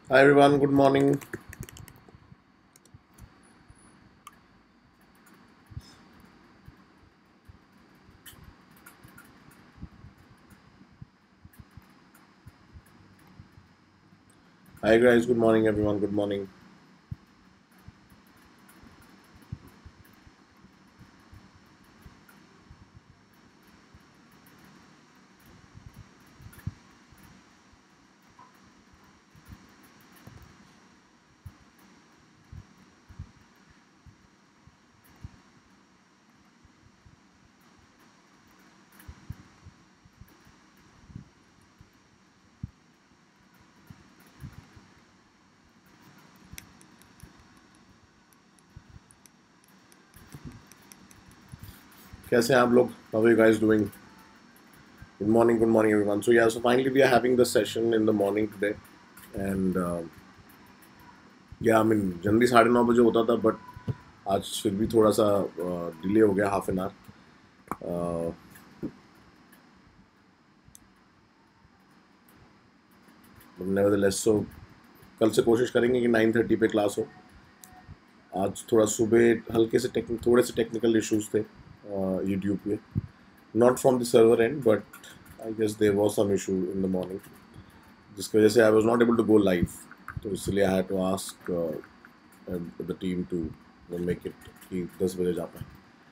Hi everyone, good morning. Hi guys, good morning everyone, good morning. कैसे हैं आप लोग? How are you guys doing? Good morning everyone. So yeah, so finally we are having the session in the morning today. And yeah, I mean generally 9:30 बजे होता था but आज फिर भी थोड़ा सा डिले हो गया half an hour. Nevertheless so कल से कोशिश करेंगे कि 9:30 पे क्लास हो. आज थोड़ा सुबह हल्के से थोड़े से टेक्निकल इश्यूज थे यूट्यूब पे. Not from the server and but I guess there was some issue in the morning जिसकी वजह से I was not able to go live. तो इसलिए I had to ask the team to make it कि 10 बजे जा पाए.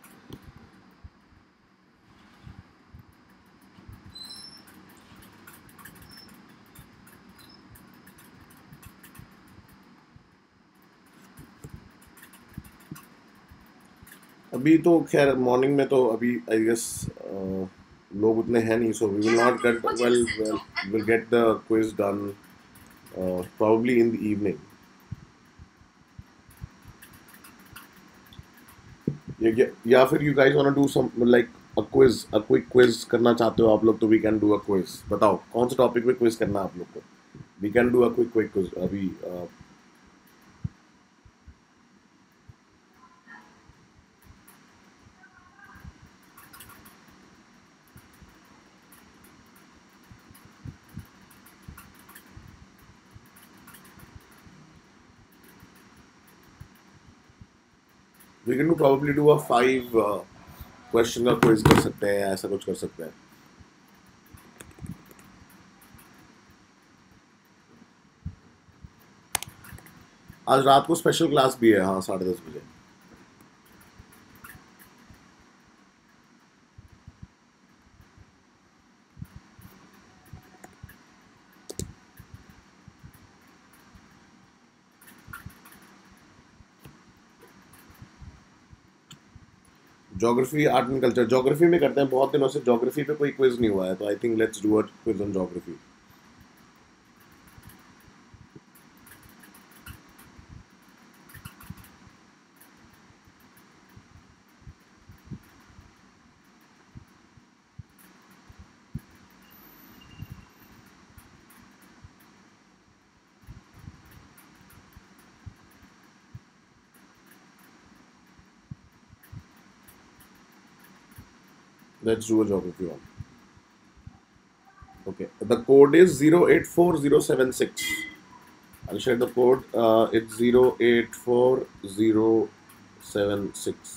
अभी तो खैर मॉर्निंग में तो अभी आई गेस लोग उतने हैं नहीं so we will not get well will get the quiz done probably in the evening. या फिर you guys want to do some like a quick quiz करना चाहते हो आप लोग तो we can do a quiz. बताओ कौन से टॉपिक पे क्विज करना है आप लोग को. We can do a quick quiz अभी. We can do probably do a 5 question का क्विज कर सकते हैं ऐसा कुछ कर सकते हैं. आज रात को स्पेशल क्लास भी है हाँ 10:30 बजे. Geography art and culture geography में करते हैं. बहुत दिनों से ज्योग्राफी पे कोई क्विज नहीं हुआ है तो I think let's do a quiz on geography. Let's do a geography one. Okay, the code is 084076. I'll share the code. It's 084076.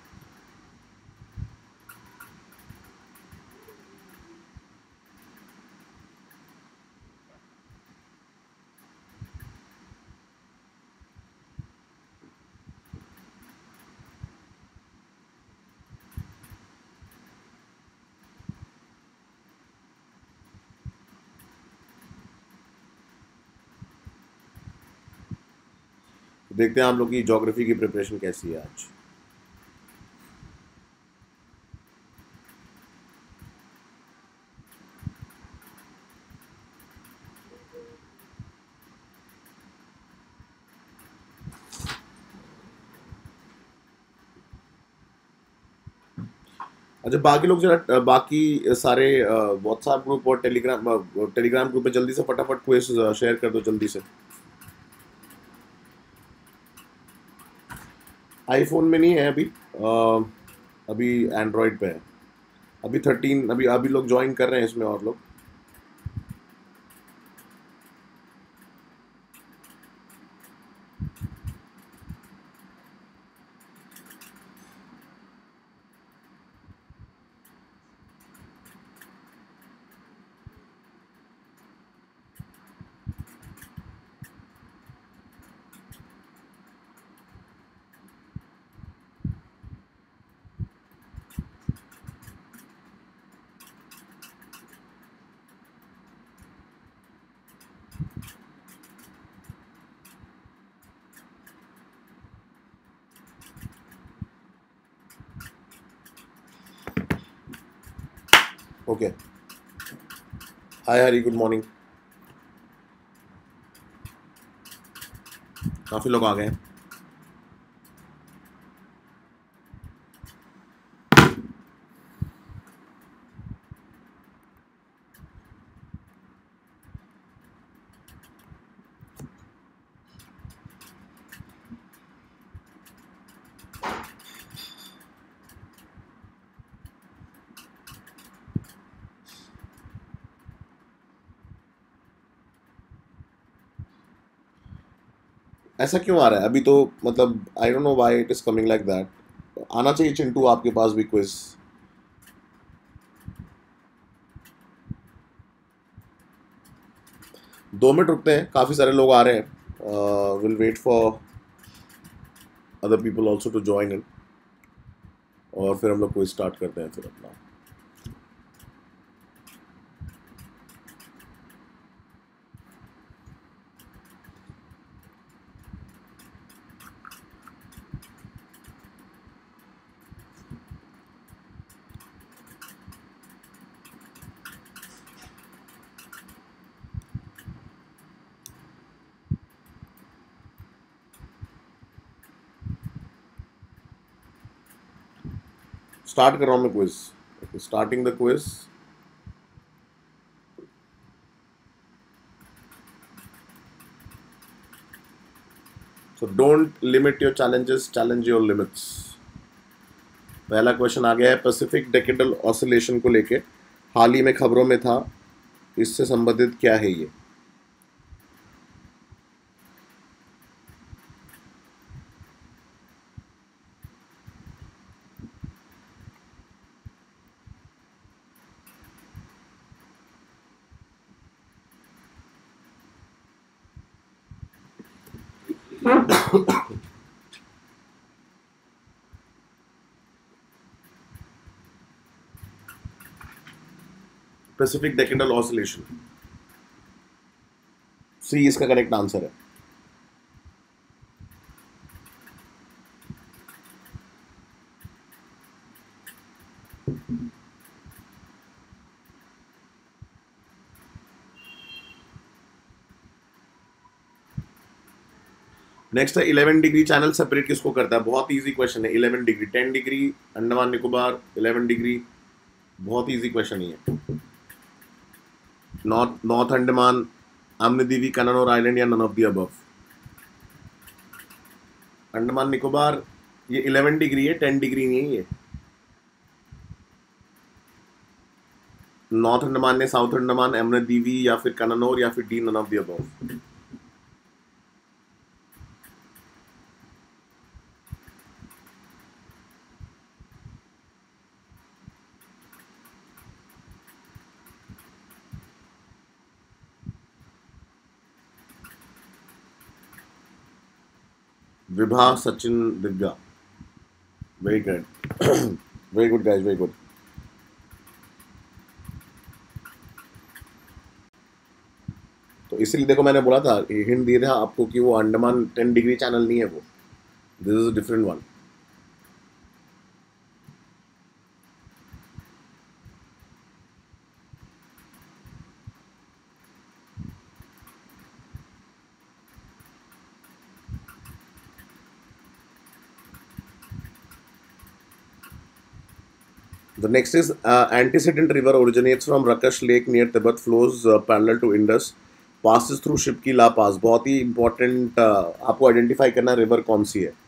देखते हैं आप लोग की ज्योग्राफी की प्रिपरेशन कैसी है आज. अच्छा बाकी लोग जरा बाकी सारे व्हाट्सएप ग्रुप और टेलीग्राम ग्रुप पे जल्दी से फटाफट क्विज शेयर कर दो जल्दी से. आईफोन में नहीं है अभी. अभी एंड्रॉयड पे है. अभी 13 अभी अभी लोग ज्वाइन कर रहे हैं इसमें और लोग. Okay, hi Hari, good morning. काफी लोग आ गए हैं। ऐसा क्यों आ रहा है अभी? तो मतलब I don't know why it is coming like that. आना चाहिए चिंटू आपके पास भी क्विज। 2 मिनट रुकते हैं, काफी सारे लोग आ रहे हैं। Will wait for other people also to join in, और फिर हम लोग क्विज स्टार्ट करते हैं फिर अपना। स्टार्ट कर रहा हूँ मैं quiz. Starting the quiz. So don't limit your challenges, challenge your limits. पहला क्वेश्चन आ गया है पैसिफिक डेकेडल ऑसिलेशन को लेके, हाल ही में खबरों में था, इससे संबंधित क्या है ये? पैसिफिक डेकेडल ऑसिलेशन, सी इसका करेक्ट आंसर है। नेक्स्ट है 11 डिग्री चैनल सेपरेट किसको करता है? बहुत इजी क्वेश्चन है। 11 degree, 10 degree Andaman Nicobar, 11 degree बहुत इजी क्वेश्चन ही है। North north Andaman, Amindivi, Cannanore island, या none of the above? Andaman Nicobar ये 11 डिग्री है, 10 डिग्री नहीं है ये। नॉर्थ अंडमान ने साउथ अंडमान, अमरदीवी, या फिर कननौर, या फिर D none of the above? Vibha, Sachin, Divya, very good. Very good guys, very good. तो इसीलिए देखो मैंने बोला था, हिंट दिया था आपको कि वो अंडमान 10 डिग्री चैनल नहीं है, वो this is a different one. The next is antecedent river originates from Rakash Lake near Tibet, flows parallel to Indus, passes through Shipki La Pass। बहुत ही इंपॉर्टेंट, आपको आइडेंटिफाई करना रिवर कौन सी है।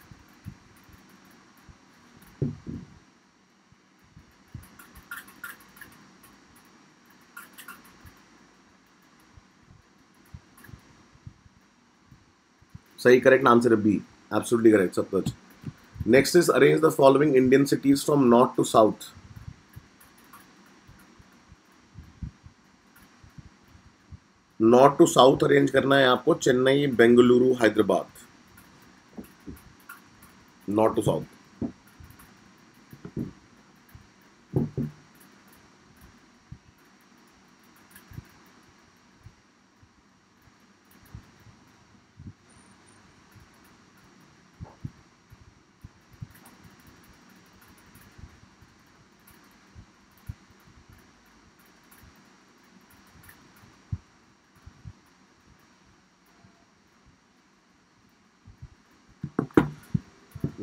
सही करेक्ट आंसर है बी, एब्सोल्युटली करेक्ट, सप्तज। Next is arrange the following Indian cities from north to south. North to south arrange करना है आपको, Chennai, Bengaluru, Hyderabad. North to south.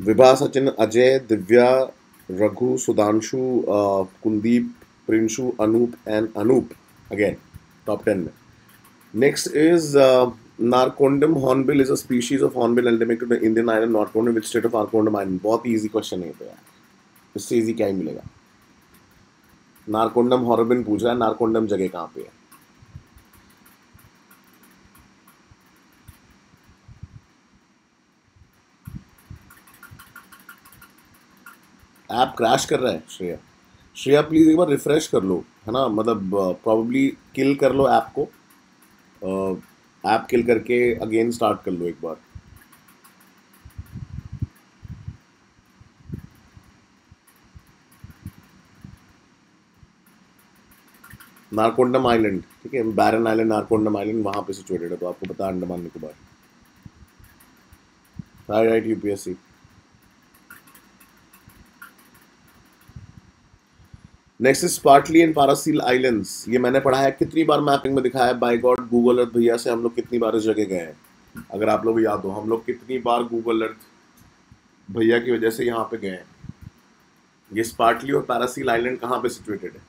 Vibha, Sachin, Ajay, Divya, Raghu, Sudhanshu, Kuldeep, Prinshu, Anoop and Anoop again top 10 में. Next is Narcondam hornbill is a species of hornbill endemic to the Indian island Narcondam. Which state of Narcondam island? बहुत easy question है ये तो यार, इससे easy क्या ही मिलेगा. नारकोंडम हॉर्नबिल पूछ रहा है, नारकोंडम जगह कहाँ पे है? ऐप क्रैश कर रहा है श्रेया. श्रेया प्लीज एक बार रिफ्रेश कर लो, है ना, मतलब प्रॉब्ली किल कर लो ऐप को, ऐप किल करके अगेन स्टार्ट कर लो एक बार. नारकोंडम आइलैंड, ठीक है, बैरन आइलैंड, नारकोंडम आइलैंड वहां पे सिचुएटेड है, तो आपको पता है Andaman Nicobar. Right UPSC. Next is Spratly and Paracel islands. ये मैंने पढ़ा है, कितनी बार मैपिंग में दिखाया है, बाय गॉड गूगल अर्थ भैया से हम लोग कितनी बार इस जगह गए हैं. अगर आप लोग याद हो, हम लोग कितनी बार गूगल अर्थ भैया की वजह से यहाँ पे गए हैं. ये स्पार्टली और पारासील आइलैंड कहाँ पे सिचुएटेड है?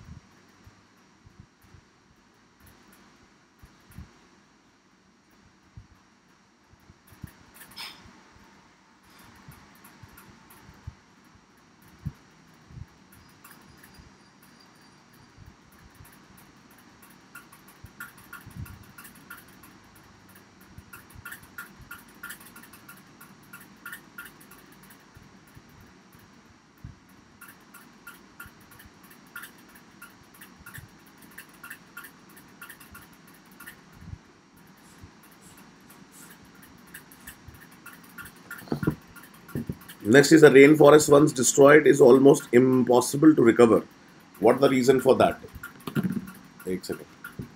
Next is a rainforest once destroyed is almost impossible to recover. What the reason for that? एक सेकंड.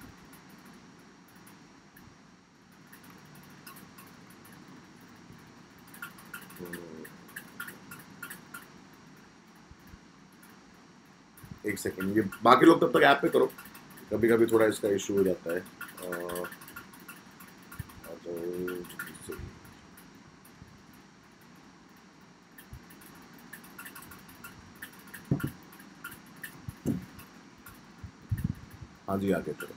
एक सेकंड, ये बाकी लोग तब तक ऐप पे करो, कभी कभी थोड़ा इसका इशू हो जाता है. हाँ जी, आगे करो.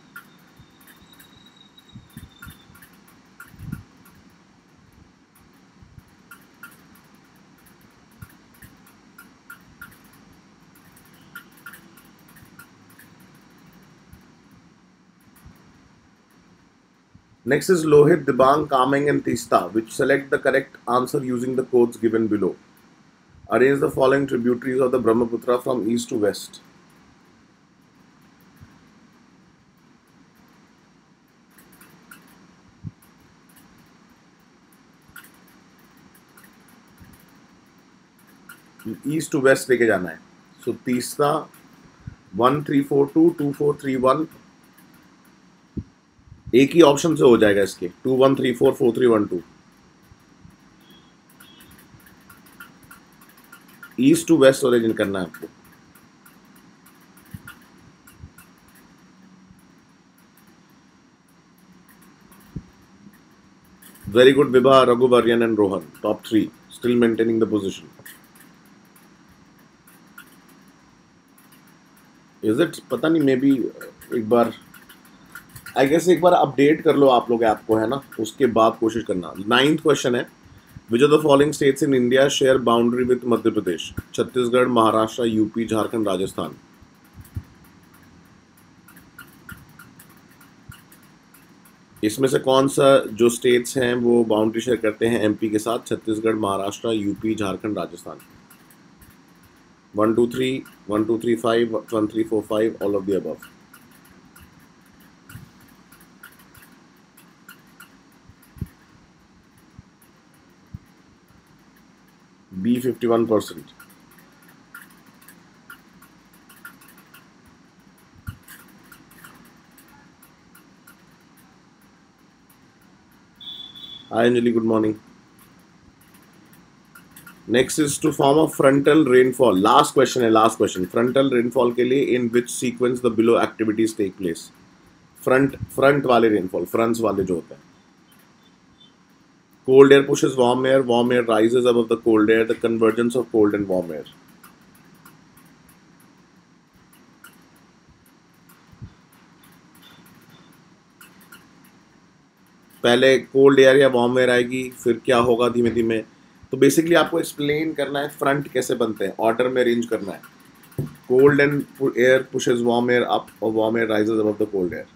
Next is Lohit, Dibang, Kameng and Tista, which select the correct answer using the codes given below. Arrange the following tributaries of the Brahmaputra from east to west. East to west लेके जाना है. सो तीसरा 1342 2431 एक ही option से हो जाएगा इसके. 2134 4312 east to waste origin करना है आपको. Very good Vibha, Raghuvaryan and Rohan, top 3, still maintaining the position. Is it, पता नहीं, मे बी एक बार आई गेस एक बार अपडेट कर लो आप लोग ऐप को, है ना, उसके बाद कोशिश करना. 9th क्वेश्चन है, which are the following states in India share boundary with Madhya Pradesh? Chhattisgarh, Maharashtra, UP, Jharkhand, Rajasthan. इसमें से कौन सा जो स्टेट्स हैं वो बाउंड्री शेयर करते हैं एमपी के साथ? Chhattisgarh, Maharashtra, UP, Jharkhand, Rajasthan. 1 2 3 1 2 3 5 1 3 4 5 all of the above. B 51%. Hi Anjali, good morning. Next is to form a frontal rainfall. Last question है, लास्ट क्वेश्चन. फ्रंटल रेनफॉल के लिए in which sequence the below activities take place? Front वाले rainfall, fronts वाले जो होते हैं. Cold air pushes warm air rises above the cold air, the convergence of cold and warm air. पहले cold air या warm air आएगी, फिर क्या होगा धीमे धीमे. तो बेसिकली आपको एक्सप्लेन करना है फ्रंट कैसे बनते हैं, ऑर्डर में अरेंज करना है. Cold and air pushes warm air up और warm air rises above the cold air.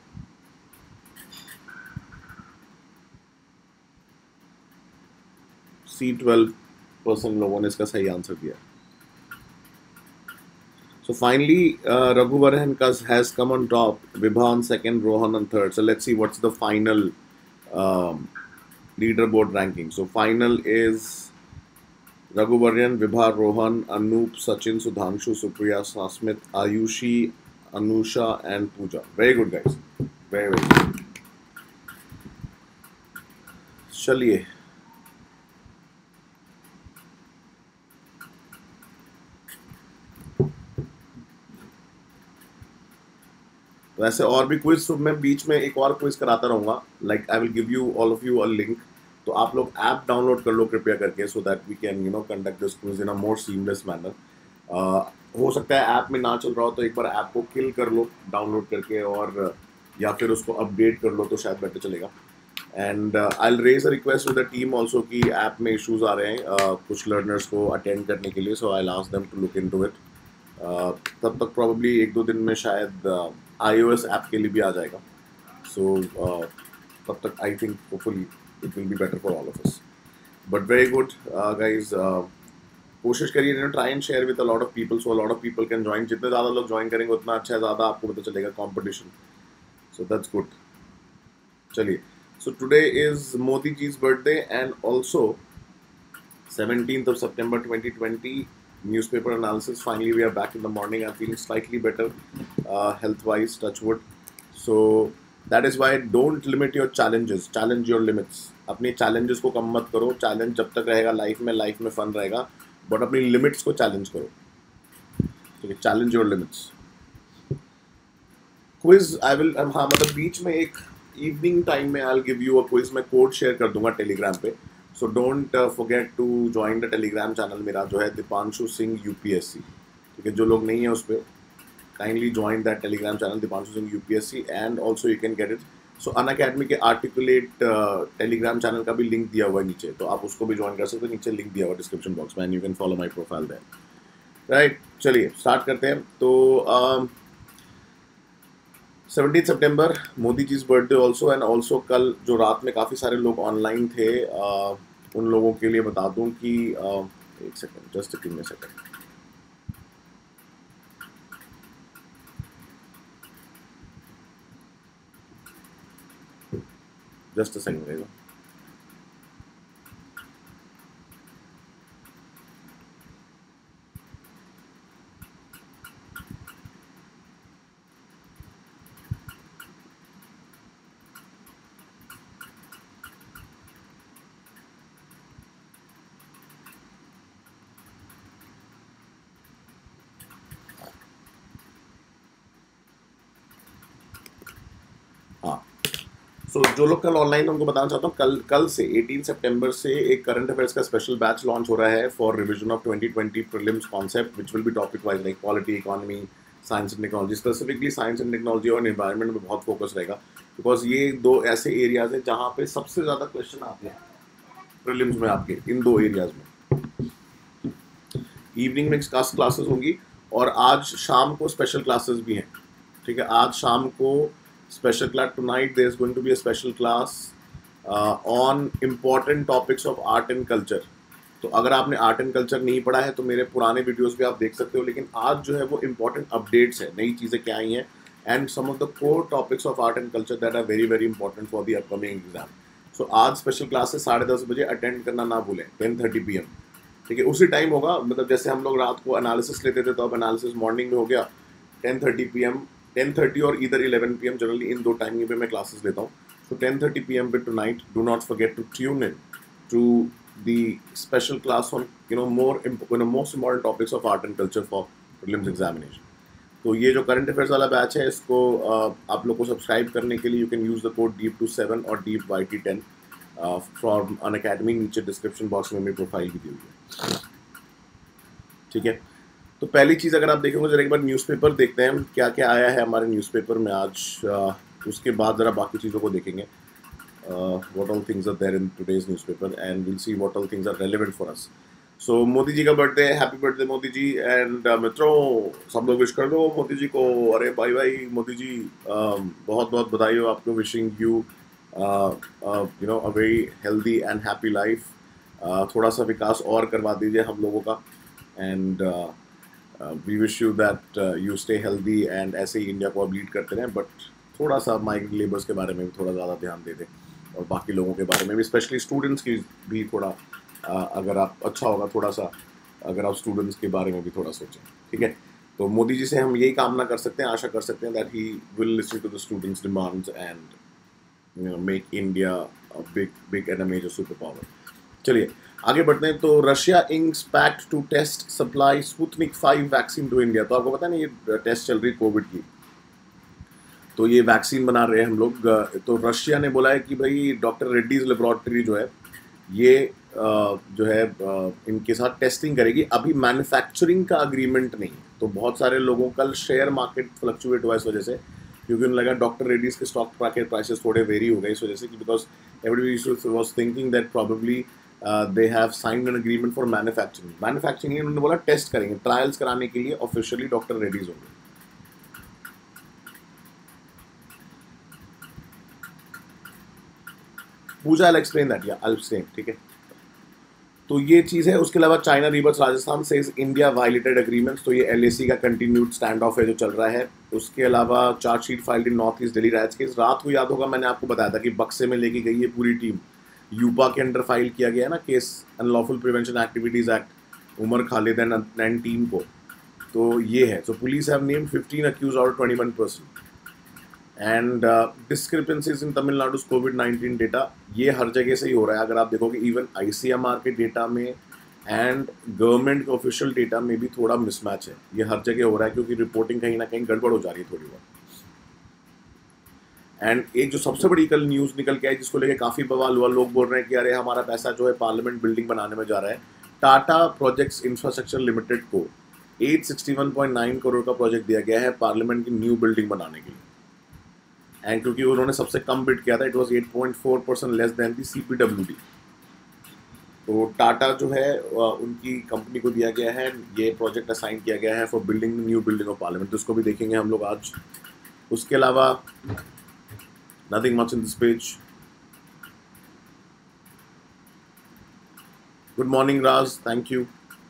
C12% लोगों ने इसका सही आंसर दिया. So finally, Raghuvaran has come on top, Vibha on second, Rohan on third. So let's see what's the final leaderboard ranking. So final is Raghuvaran, Vibha, Rohan, Anoop, Sachin, Sudhanshu, Supriya, Sasmit, Ayushi, Anusha and Pooja. Very good guys. Very good. चलिए. वैसे और भी quiz, तो मैं बीच में एक और quiz कराता रहूँगा. Like I will give you all of you a link. तो आप लोग ऐप डाउनलोड कर लो कृपया करके, so that we can conduct this quiz in a more seamless manner. हो सकता है ऐप में ना चल रहा हो, तो एक बार ऐप को किल कर लो डाउनलोड करके, और या फिर उसको अपडेट कर लो तो शायद बेटर चलेगा. And I will raise a request to the team also कि ऐप में इश्यूज आ रहे हैं कुछ लर्नर्स को अटेंड करने के लिए. So I will ask them to look into it. तब तक प्रॉब्ली एक दो दिन में शायद iOS ऐप के लिए भी आ जाएगा. सो तब तक I think hopefully it will be better for all of us. But very good guys. कोशिश करिए try and share with a lot of people, so a lot of people can join. जितने ज़्यादा लोग join करेंगे उतना अच्छा है, ज़्यादा आपको पता चलेगा कॉम्पिटिशन. So that's good. चलिए. So today is Modi ji's birthday and also 17th of September 2020. Newspaper analysis. Finally, we are back in the morning. I'm feeling slightly better, health-wise. Touch wood. So that is why don't limit your challenges. Challenge your limits. अपनी challenges को कम मत करो. Challenge जब तक रहेगा life में fun रहेगा. But अपनी limits को challenge करो. ठीक है. Challenge your limits. Quiz. I will. हाँ मतलब बीच में एक evening time में I'll give you a quiz. मैं code share कर दूँगा Telegram पे. So don't forget to join the Telegram channel मेरा जो है दीपांशु सिंह UPSC. ठीक है. जो लोग नहीं है उस पर kindly join that Telegram channel Deepanshu Singh UPSC, and also you can get it. So Unacademy के Articulate Telegram channel का भी लिंक दिया हुआ है नीचे, तो आप उसको भी ज्वाइन कर सकते हो. नीचे लिंक दिया हुआ डिस्क्रिप्शन बॉक्स में, and you can follow my profile there. Right. चलिए स्टार्ट करते हैं. तो 17 सितंबर Modi ji's birthday also. And also कल जो रात में काफ़ी सारे लोग ऑनलाइन थे, उन लोगों के लिए बता दूं कि एक second, just give me a second. Just a second रहेगा. हाँ. सो जो लोग कल ऑनलाइन, उनको बताना चाहता हूँ कल से 18 सितंबर से एक करंट अफेयर्स का स्पेशल बैच लॉन्च हो रहा है for revision of 2020 prelims concept, which will be topic wise like polity, economy, science and technology. Specifically science and technology और एनवायरनमेंट में बहुत फोकस रहेगा, बिकॉज ये दो ऐसे एरियाज हैं जहाँ पे सबसे ज़्यादा क्वेश्चन आते हैं प्रीलिम्स में आपके, इन दो एरियाज में. इवनिंग में क्लासेस होंगी और आज शाम को स्पेशल क्लासेस भी हैं. ठीक है. आज शाम को special class. Tonight there is going to be a special class on important topics of art and culture. तो अगर आपने आर्ट एंड कल्चर नहीं पढ़ा है तो मेरे पुराने वीडियोस भी आप देख सकते हो, लेकिन आज जो है वो इंपॉर्टेंट अपडेट्स है, नई चीज़ें क्या आई हैं, and some of the core topics of art and culture that are very very important for the upcoming exam. So आज स्पेशल क्लासेस 10:30 बजे अटेंड करना ना भूलें, 10:30 PM. ठीक है. उसी टाइम होगा, मतलब जैसे हम लोग रात को एनालिसिस लेते थे तो अब एनालिसिस मॉर्निंग में हो गया. 10:30 PM, 10:30 और इधर 11 PM, जनरली इन दो टाइमिंग पे मैं क्लासेस लेता हूँ. So 10:30 PM with tonight. Do not forget to tune in to the special class on most important topics of art and culture for prelims examination. तो ये जो करंट अफेयर्स वाला batch है, इसको आप लोग को सब्सक्राइब करने के लिए you can use the code DEEP27 और DEEPYT10. फ्रॉम अन अकेडमी, नीचे डिस्क्रिप्शन बॉक्स में मेरी प्रोफाइल भी दी हुई है, ठीक है। तो पहली चीज़ अगर आप देखेंगे जरा एक बार न्यूज़पेपर देखते हैं क्या क्या आया है हमारे न्यूज़पेपर में आज, उसके बाद ज़रा बाकी चीज़ों को देखेंगे। What all things are there in today's newspaper and we'll see what all things are relevant for us. So Modi ji का birthday, happy birthday Modi ji. And मित्रों सब लोग विश कर दो मोदी जी को। अरे भाई भाई मोदी जी बहुत बहुत बधाई हो आपको, wishing you you know a very healthy and happy life. थोड़ा सा विकास और करवा दीजिए हम लोगों का, and we wish you that you stay healthy and ऐसे ही इंडिया को अब लीड करते रहें, बट थोड़ा सा माइग्रेंट लेबर्स के बारे में भी थोड़ा ज़्यादा ध्यान दे दें, और बाकी लोगों के बारे में भी, स्पेशली स्टूडेंट्स की भी थोड़ा अगर आप अच्छा होगा थोड़ा सा अगर आप स्टूडेंट्स के बारे में भी थोड़ा सोचें, ठीक है। तो मोदी जी से हम यही कामना कर सकते हैं, आशा कर सकते हैं that he will listen to the students demands and make India a big and a major super power. चलिए आगे बढ़ते हैं। तो Russia inks pact to test supply Sputnik 5 vaccine to India. तो आपको पता है ना ये टेस्ट चल रही कोविड की, तो ये वैक्सीन बना रहे हैं हम लोग। तो रशिया ने बोला है कि भाई डॉक्टर रेड्डीज लेबोरेटरी जो है ये जो है इनके साथ टेस्टिंग करेगी। अभी मैन्युफैक्चरिंग का अग्रीमेंट नहीं, तो बहुत सारे लोगों कल शेयर मार्केट फ्लक्चुएट हुआ इस वजह से, क्योंकि उन्हें लगा डॉक्टर रेड्डीज के स्टॉक मार्केट प्राइसेस थोड़े वेरी हो गए इस वजह से, because everybody was thinking that probably they have signed an agreement for manufacturing उन्होंने बोला टेस्ट करेंगे, ट्रायल्स कराने के लिए ऑफिशियली डॉक्टर रेड्डीज होंगे। पूजा आई एक्सप्लेन दैट, या आई एक्सप्लेन, ठीक है। तो ये चीज़ है। उसके अलावा चाइना रिवर्स राजस्थान से इंडिया वायलेटेड एग्रीमेंट्स, तो ये एलएसी का कंटिन्यूड स्टैंड ऑफ है जो चल रहा है। उसके अलावा chargesheet filed in north east Delhi riots case. रात को याद होगा मैंने आपको बताया था कि बक्से में लेके गई है पूरी टीम, यूपा के अंडर फाइल किया गया है ना case, unlawful prevention activities act, Umar Khalid and team को। तो ये है। So police have named 15 accuse out 21 person. And discrepancies in Tamil Nadu कोविड-19 डेटा, ये हर जगह से ही हो रहा है। अगर आप देखोगे इवन आईसीएमआर के डेटा में एंड गवर्नमेंट के ऑफिशियल डेटा में भी थोड़ा मिसमैच है। ये हर जगह हो रहा है क्योंकि रिपोर्टिंग कहीं ना कहीं गड़बड़ हो जा रही है थोड़ी बहुत। एंड एक जो सबसे बड़ी कल न्यूज़ निकल के आई जिसको लेके काफ़ी बवाल हुआ, लोग बोल रहे हैं कि अरे हमारा पैसा जो है पार्लियामेंट बिल्डिंग बनाने में जा रहा है। टाटा प्रोजेक्ट्स इंफ्रास्ट्रक्चर लिमिटेड को 861.9 करोड़ का प्रोजेक्ट दिया गया है पार्लियामेंट की न्यू बिल्डिंग बनाने के लिए, एंड क्योंकि उन्होंने सबसे कम बिड किया था, it was 8.4% less than the CPWD। तो टाटा जो है उनकी कंपनी को दिया गया है, ये प्रोजेक्ट असाइन किया गया है for building new building of parliament, तो इसको भी देखेंगे हम लोग आज। उसके अलावा nothing much in this page. Good morning Raj, thank you.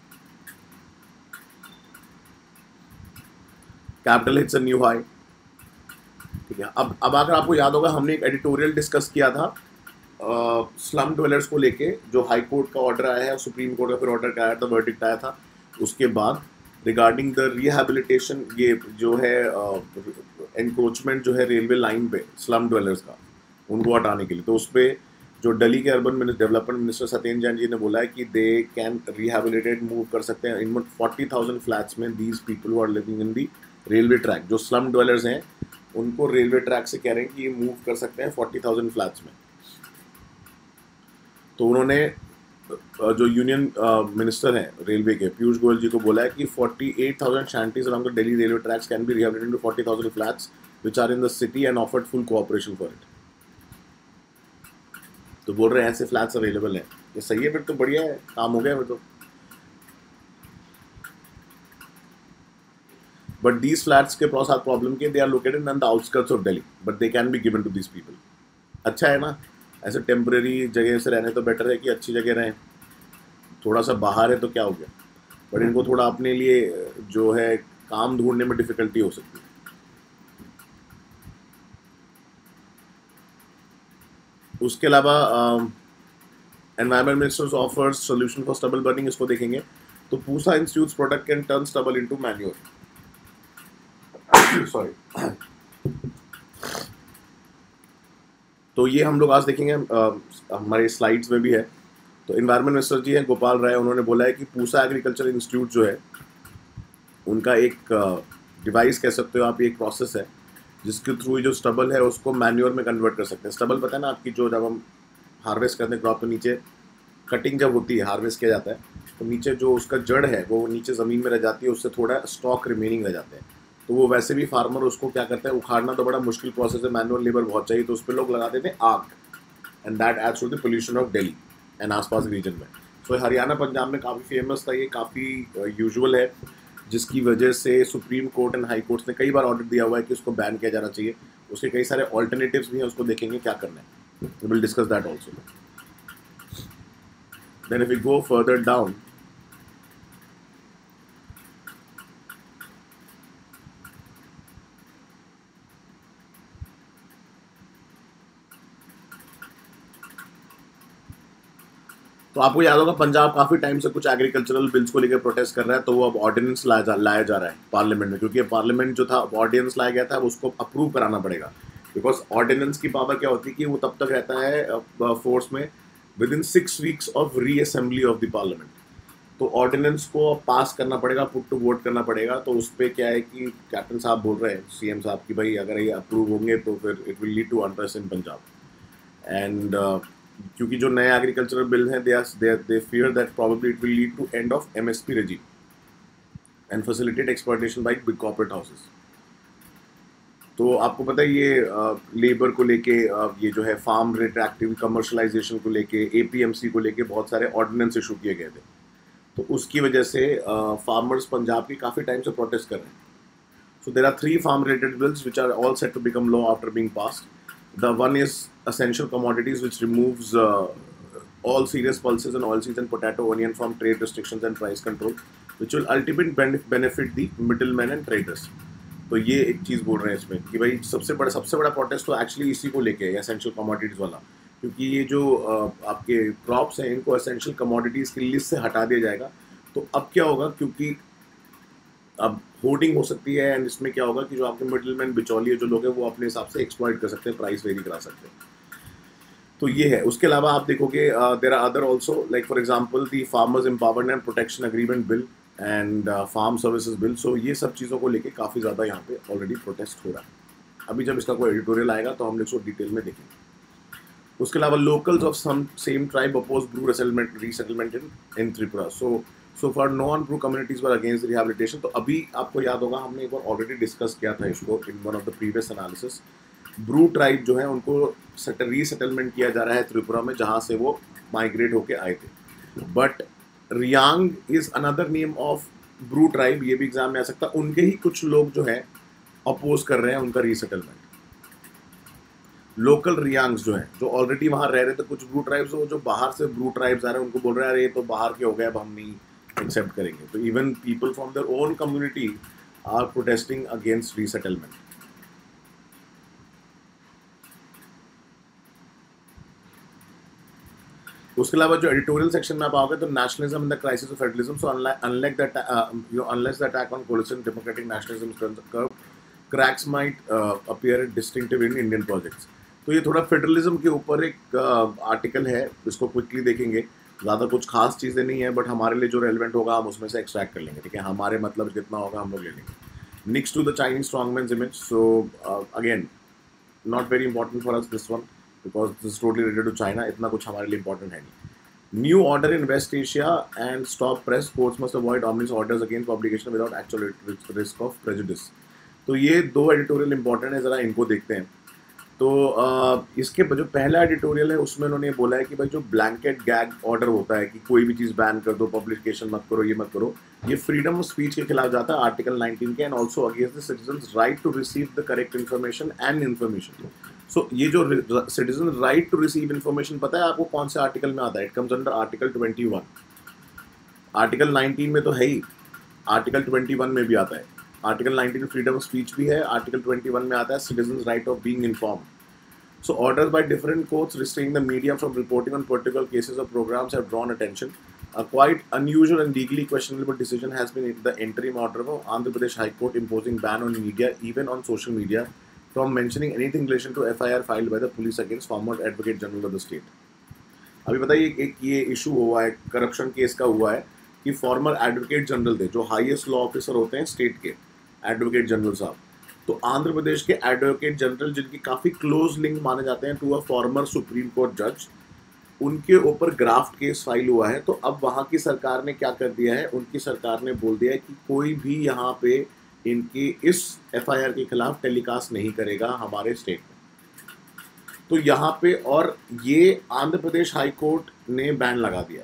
Capital hits a new high, ठीक है। अब अगर आपको याद होगा हमने एक एडिटोरियल डिस्कस किया था स्लम ड्वेलर्स को लेके, जो हाई कोर्ट का ऑर्डर आया है, सुप्रीम कोर्ट का फिर ऑर्डर का आया था, वर्डिक्ट आया था उसके बाद, रिगार्डिंग द रिहैबिलिटेशन, ये जो है एनक्रोचमेंट जो है रेलवे लाइन पे स्लम ड्वेलर्स का, उनको हटाने के लिए। तो उस पर जो दिल्ली के urban development minister Satyendra Jain ji ने बोला है कि दे कैन रिहैबिलिटेट, मूव कर सकते हैं इन 40,000 फ्लैट्स में these people who are living in the railway track. जो स्लम ड्वेलर्स हैं उनको रेलवे ट्रैक से कह रहे हैं कि ये मूव कर सकते हैं 40,000 फ्लैट्स में। तो उन्होंने जो यूनियन मिनिस्टर हैं रेलवे के पीयूष गोयल जी को बोला है कि 48,000 shanties around the Delhi railway tracks can be rehabilitated to 40,000 flats which are in the city and offered full cooperation for it. तो बोल रहे हैं ऐसे फ्लैट्स अवेलेबल हैं। ये सही है, फिर तो बढ़िया है, काम हो गया फिर तो। But these flats के साथ प्रॉब्लम के, they are located on the outskirts of Delhi, but they can be given to these people। अच्छा है ना, ऐसे टेम्परेरी जगह से रहने तो बेटर है कि अच्छी जगह रहें। थोड़ा सा बाहर है तो क्या हो गया, बट इनको थोड़ा अपने लिए जो है काम ढूंढने में डिफिकल्टी हो सकती है। उसके अलावा environment ministers offers solution for stubble burning, इसको देखेंगे। तो Pusa institutes product can turn stubble into manure. Sorry. तो ये हम लोग आज देखेंगे, हमारे स्लाइड्स में भी है। तो एनवायरमेंट मिनिस्टर जी हैं गोपाल राय, उन्होंने बोला है कि पूसा एग्रीकल्चर इंस्टीट्यूट जो है उनका एक डिवाइस कह सकते हो आप, एक प्रोसेस है जिसके थ्रू जो स्टबल है उसको मैन्योर में कन्वर्ट कर सकते हैं। स्टबल पता है ना आपकी, जो जब हम हार्वेस्ट करते हैं क्रॉप तो नीचे कटिंग जब होती है, हार्वेस्ट किया जाता है, तो नीचे जो उसका जड़ है वो नीचे ज़मीन में रह जाती है, उससे थोड़ा स्टॉक रिमेनिंग रह जाते हैं। तो वो वैसे भी फार्मर उसको क्या करता है, उखाड़ना तो बड़ा मुश्किल प्रोसेस है, मैनुअल लेबर बहुत चाहिए, तो उस पर लोग लगा देते हैं आग, and that adds to the pollution of Delhi and आसपास रीजन में। तो हरियाणा पंजाब में काफ़ी फेमस था, ये काफ़ी यूजुअल है, जिसकी वजह से supreme court and high courts ने कई बार ऑर्डर दिया हुआ है कि उसको बैन किया जाना चाहिए। उसके कई सारे ऑल्टरनेटिव्स भी हैं, उसको देखेंगे क्या करना है, we will discuss that also. Then if we go further down, तो आपको याद होगा पंजाब काफ़ी टाइम से कुछ एग्रीकल्चरल बिल्स को लेकर प्रोटेस्ट कर रहा है, तो वो अब ऑर्डिनेंस लाया जा रहा है पार्लियामेंट में, क्योंकि पार्लियामेंट जो था ऑर्डिनेंस लाया गया था, उसको अप्रूव कराना पड़ेगा, बिकॉज ऑर्डिनेंस की पावर क्या होती है कि वो तब तक रहता है फोर्स में within 6 weeks of reassembly of the parliament. तो ऑर्डिनेंस को पास करना पड़ेगा, पुट टू वोट करना पड़ेगा, तो उस पर क्या है कि कैप्टन साहब बोल रहे हैं सीएम साहब की भाई अगर ये अप्रूव होंगे तो फिर it will lead to unrest in Punjab. And क्योंकि जो नए एग्रीकल्चरल बिल हैं they fear that probably it will lead to end of MSP regime and facilitate exploitation by big corporate houses. तो आपको पता है ये लेबर को लेके ये जो है फार्म रिट्रैक्टिव कमर्शलाइजेशन को लेके एपीएमसी को लेके बहुत सारे ऑर्डिनेंस इशू किए गए थे, तो उसकी वजह से फार्मर्स पंजाब की काफ़ी टाइम से प्रोटेस्ट कर रहे हैं। So there are 3 farm related bills which are all set to become law after being passed. The one is essential commodities, which removes all serious pulses and oilseeds and potato, onion from trade restrictions and price control, which will ultimately benefit the middlemen and traders. तो ये एक चीज़ बोल रहे हैं इसमें कि भाई सबसे बड़ा प्रोटेस्ट तो एक्चुअली इसी को लेके है, एसेंशियल कमोडिटीज़ वाला, क्योंकि ये जो आपके क्रॉप्स हैं इनको एसेंशियल कमोडिटीज़ की लिस्ट से हटा दिया जाएगा। तो अब क्या होगा, क्योंकि अब होर्डिंग हो सकती है, एंड इसमें क्या होगा कि जो आपके मिडिलमैन बिचौलिए जो लोग हैं वो अपने हिसाब से एक्सप्लॉइट कर सकते हैं, प्राइस वेरी करा सकते हैं। तो ये है। उसके अलावा आप देखोगे there are other also, like for example the farmers empowerment and protection agreement bill and farm services bill. So ये सब चीज़ों को लेके काफ़ी ज़्यादा यहाँ पे ऑलरेडी प्रोटेस्ट हो रहा है। अभी जब इसका कोई एडिटोरियल आएगा तो हम इसको डिटेल में देखेंगे। उसके अलावा locals of some same tribe oppose Bru resettlement in Tripura. So for non Bru communities were against rehabilitation. तो अभी आपको याद होगा हमने एक बार ऑलरेडी डिस्कस किया था इसको in one of the previous analysis. Bru tribe जो है उनको रीसेटलमेंट किया जा रहा है त्रिपुरा में, जहाँ से वो माइग्रेट होके आए थे। But Reang is another name of Bru tribe, ये भी एग्जाम में आ सकता है। उनके ही कुछ लोग जो है अपोज कर रहे हैं उनका रीसेटलमेंट। लोकल रियांग्स जो हैं, जो ऑलरेडी वहाँ रह रहे थे, कुछ ब्रू ट्राइब्स हो, जो बाहर से ब्रू ट्राइब्स आ रहे हैं, उनको बोल रहे हैं अरे ये तो बाहर के हो गए, अब हम नहीं एक्सेप्ट करेंगे। तो even people from their own community are protesting against resettlement. उसके अलावा जो एडिटोरियल सेक्शन में आप आओगे तो nationalism in the crisis of federalism. So unless the attack on coalition democratic nationalism cracks might appear distinctive in Indian projects। तो ये थोड़ा फेडरलिज्म के ऊपर एक आर्टिकल है, इसको क्विकली देखेंगे। ज़्यादा कुछ खास चीज़ें नहीं है, बट हमारे लिए जो रेलिवेंट होगा हम उसमें से एक्सट्रैक्ट कर लेंगे, ठीक है। हमारे मतलब जितना होगा हम लोग ले लेंगे। Next to the Chinese strongman's image. So again not very important for us this one, because this is totally related to China. इतना कुछ हमारे लिए इंपॉर्टेंट है नहीं। New order in West Asia and stop press courts must avoid ominous orders against publication without actual risk of prejudice. तो ये 2 editorial important है, ज़रा इनको देखते हैं। तो इसके जो पहला एडिटोरियल है उसमें उन्होंने बोला है कि भाई जो ब्लैंकेट गैग ऑर्डर होता है कि कोई भी चीज़ बैन कर दो, पब्लिकेशन मत करो, ये मत करो, ये फ्रीडम ऑफ स्पीच के खिलाफ जाता है, आर्टिकल 19 के, and also against the citizens right to receive the correct information and information. So ये जो citizen right to receive information, पता है आपको कौन से आर्टिकल में आता है? It comes under article 21। Article 19 में तो है ही, आर्टिकल 21 में भी आता है। आर्टिकल 19 फ्रीडम ऑफ स्पीच भी है, आर्टिकल 21 में आता है citizens right of being informed. So orders by different courts restraining the media from reporting on particular cases or programs have drawn attention. A quite unusual and legally questionable decision has been the interim order of Andhra Pradesh High Court imposing ban on media, even on social media, from mentioning anything in relation to FIR filed by the police against former Advocate General of the state. अभी बताइए एक ये issue हुआ है, corruption case का हुआ है कि फॉर्मर एडवोकेट जनरल थे, जो हाईएस्ट लॉ ऑफिसर होते हैं स्टेट के, एडवोकेट जनरल साहब। तो आंध्र प्रदेश के एडवोकेट जनरल, जिनकी काफ़ी क्लोज लिंक माने जाते हैं to a former supreme court जज, उनके ऊपर ग्राफ्ट केस फाइल हुआ है। तो अब वहाँ की सरकार ने क्या कर दिया है, उनकी सरकार ने बोल दिया है कि कोई भी यहाँ पे इनकी इस एफआईआर के खिलाफ टेलीकास्ट नहीं करेगा हमारे स्टेट में। तो यहाँ पे, और ये आंध्र प्रदेश हाई कोर्ट ने बैन लगा दिया।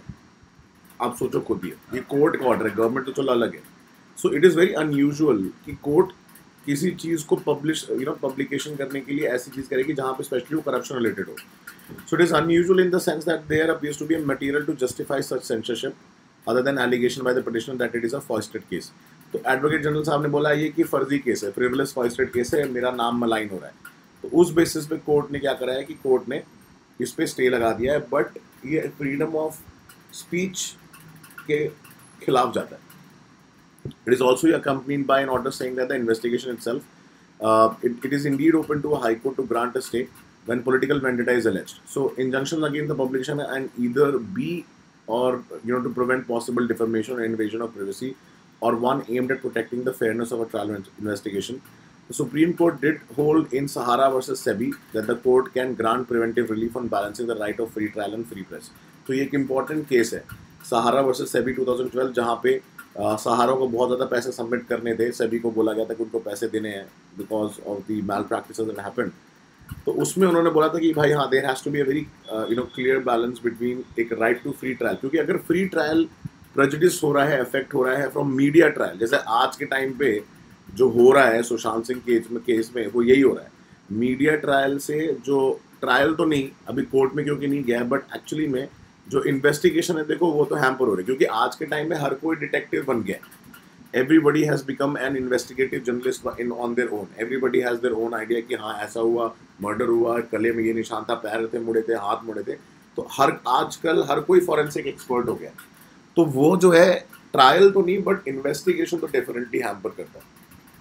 आप सोचो खुद ये कोर्ट का ऑर्डर है, गवर्नमेंट तो चलो अलग है। So it is very unusual कि कोर्ट किसी चीज़ को पब्लिकेशन करने के लिए ऐसी चीज़ करेगी जहाँ पे स्पेशली वो करप्शन रिलेटेड हो। So it is unusual in the sense that there appears to be a material to justify such censorship other than allegation by the petitioner that it is a foisted case. तो advocate general साहब ने बोला ये कि फर्जी case है, frivolous फॉइस्टेड case है, मेरा नाम मलाइन हो रहा है। तो उस बेसिस पे कोर्ट ने क्या करा है कि कोर्ट ने इस पे स्टे लगा दिया है, बट ये फ्रीडम ऑफ स्पीच के खिलाफ जाता है। It is also accompanied by an order saying that the investigation itself, it is indeed open to a high court to grant a stay when political vendetta is alleged. So injunctions against the publication and either be, or to prevent possible defamation or invasion of privacy, or one aimed at protecting the fairness of a trial investigation. The Supreme Court did hold in Sahara versus SEBI that the court can grant preventive relief on balancing the right of free trial and free press. तो ये एक important case है, सहारा versus SEBI 2012, जहाँ पे सहारा को बहुत ज़्यादा पैसे सबमिट करने थे, सेबी को बोला गया था कि उनको पैसे देने हैं because of the malpractices that happened. तो उसमें उन्होंने बोला था कि भाई हाँ, there has to be a very clear balance between एक राइट टू फ्री ट्रायल, क्योंकि अगर फ्री ट्रायल प्रेजुडिस हो रहा है, अफेक्ट हो रहा है फ्रॉम मीडिया ट्रायल, जैसे आज के टाइम पे जो हो रहा है सुशांत सिंह केस में वो यही हो रहा है। मीडिया ट्रायल से जो ट्रायल तो नहीं अभी कोर्ट में क्योंकि नहीं गया, बट एक्चुअली में जो इन्वेस्टिगेशन है देखो वो तो हैम्पर हो रही है, क्योंकि आज के टाइम में हर कोई डिटेक्टिव बन गया है। Everybody has become an investigative journalist on their own. Everybody has their own idea कि हाँ ऐसा हुआ, मर्डर हुआ, गले में ये निशान था, पैर थे मुड़े थे, हाथ मुड़े थे। तो आजकल हर कोई फॉरेंसिक एक्सपर्ट हो गया। तो वो जो है ट्रायल तो नहीं, बट इन्वेस्टिगेशन तो डेफिनेटली हैम्पर करता है।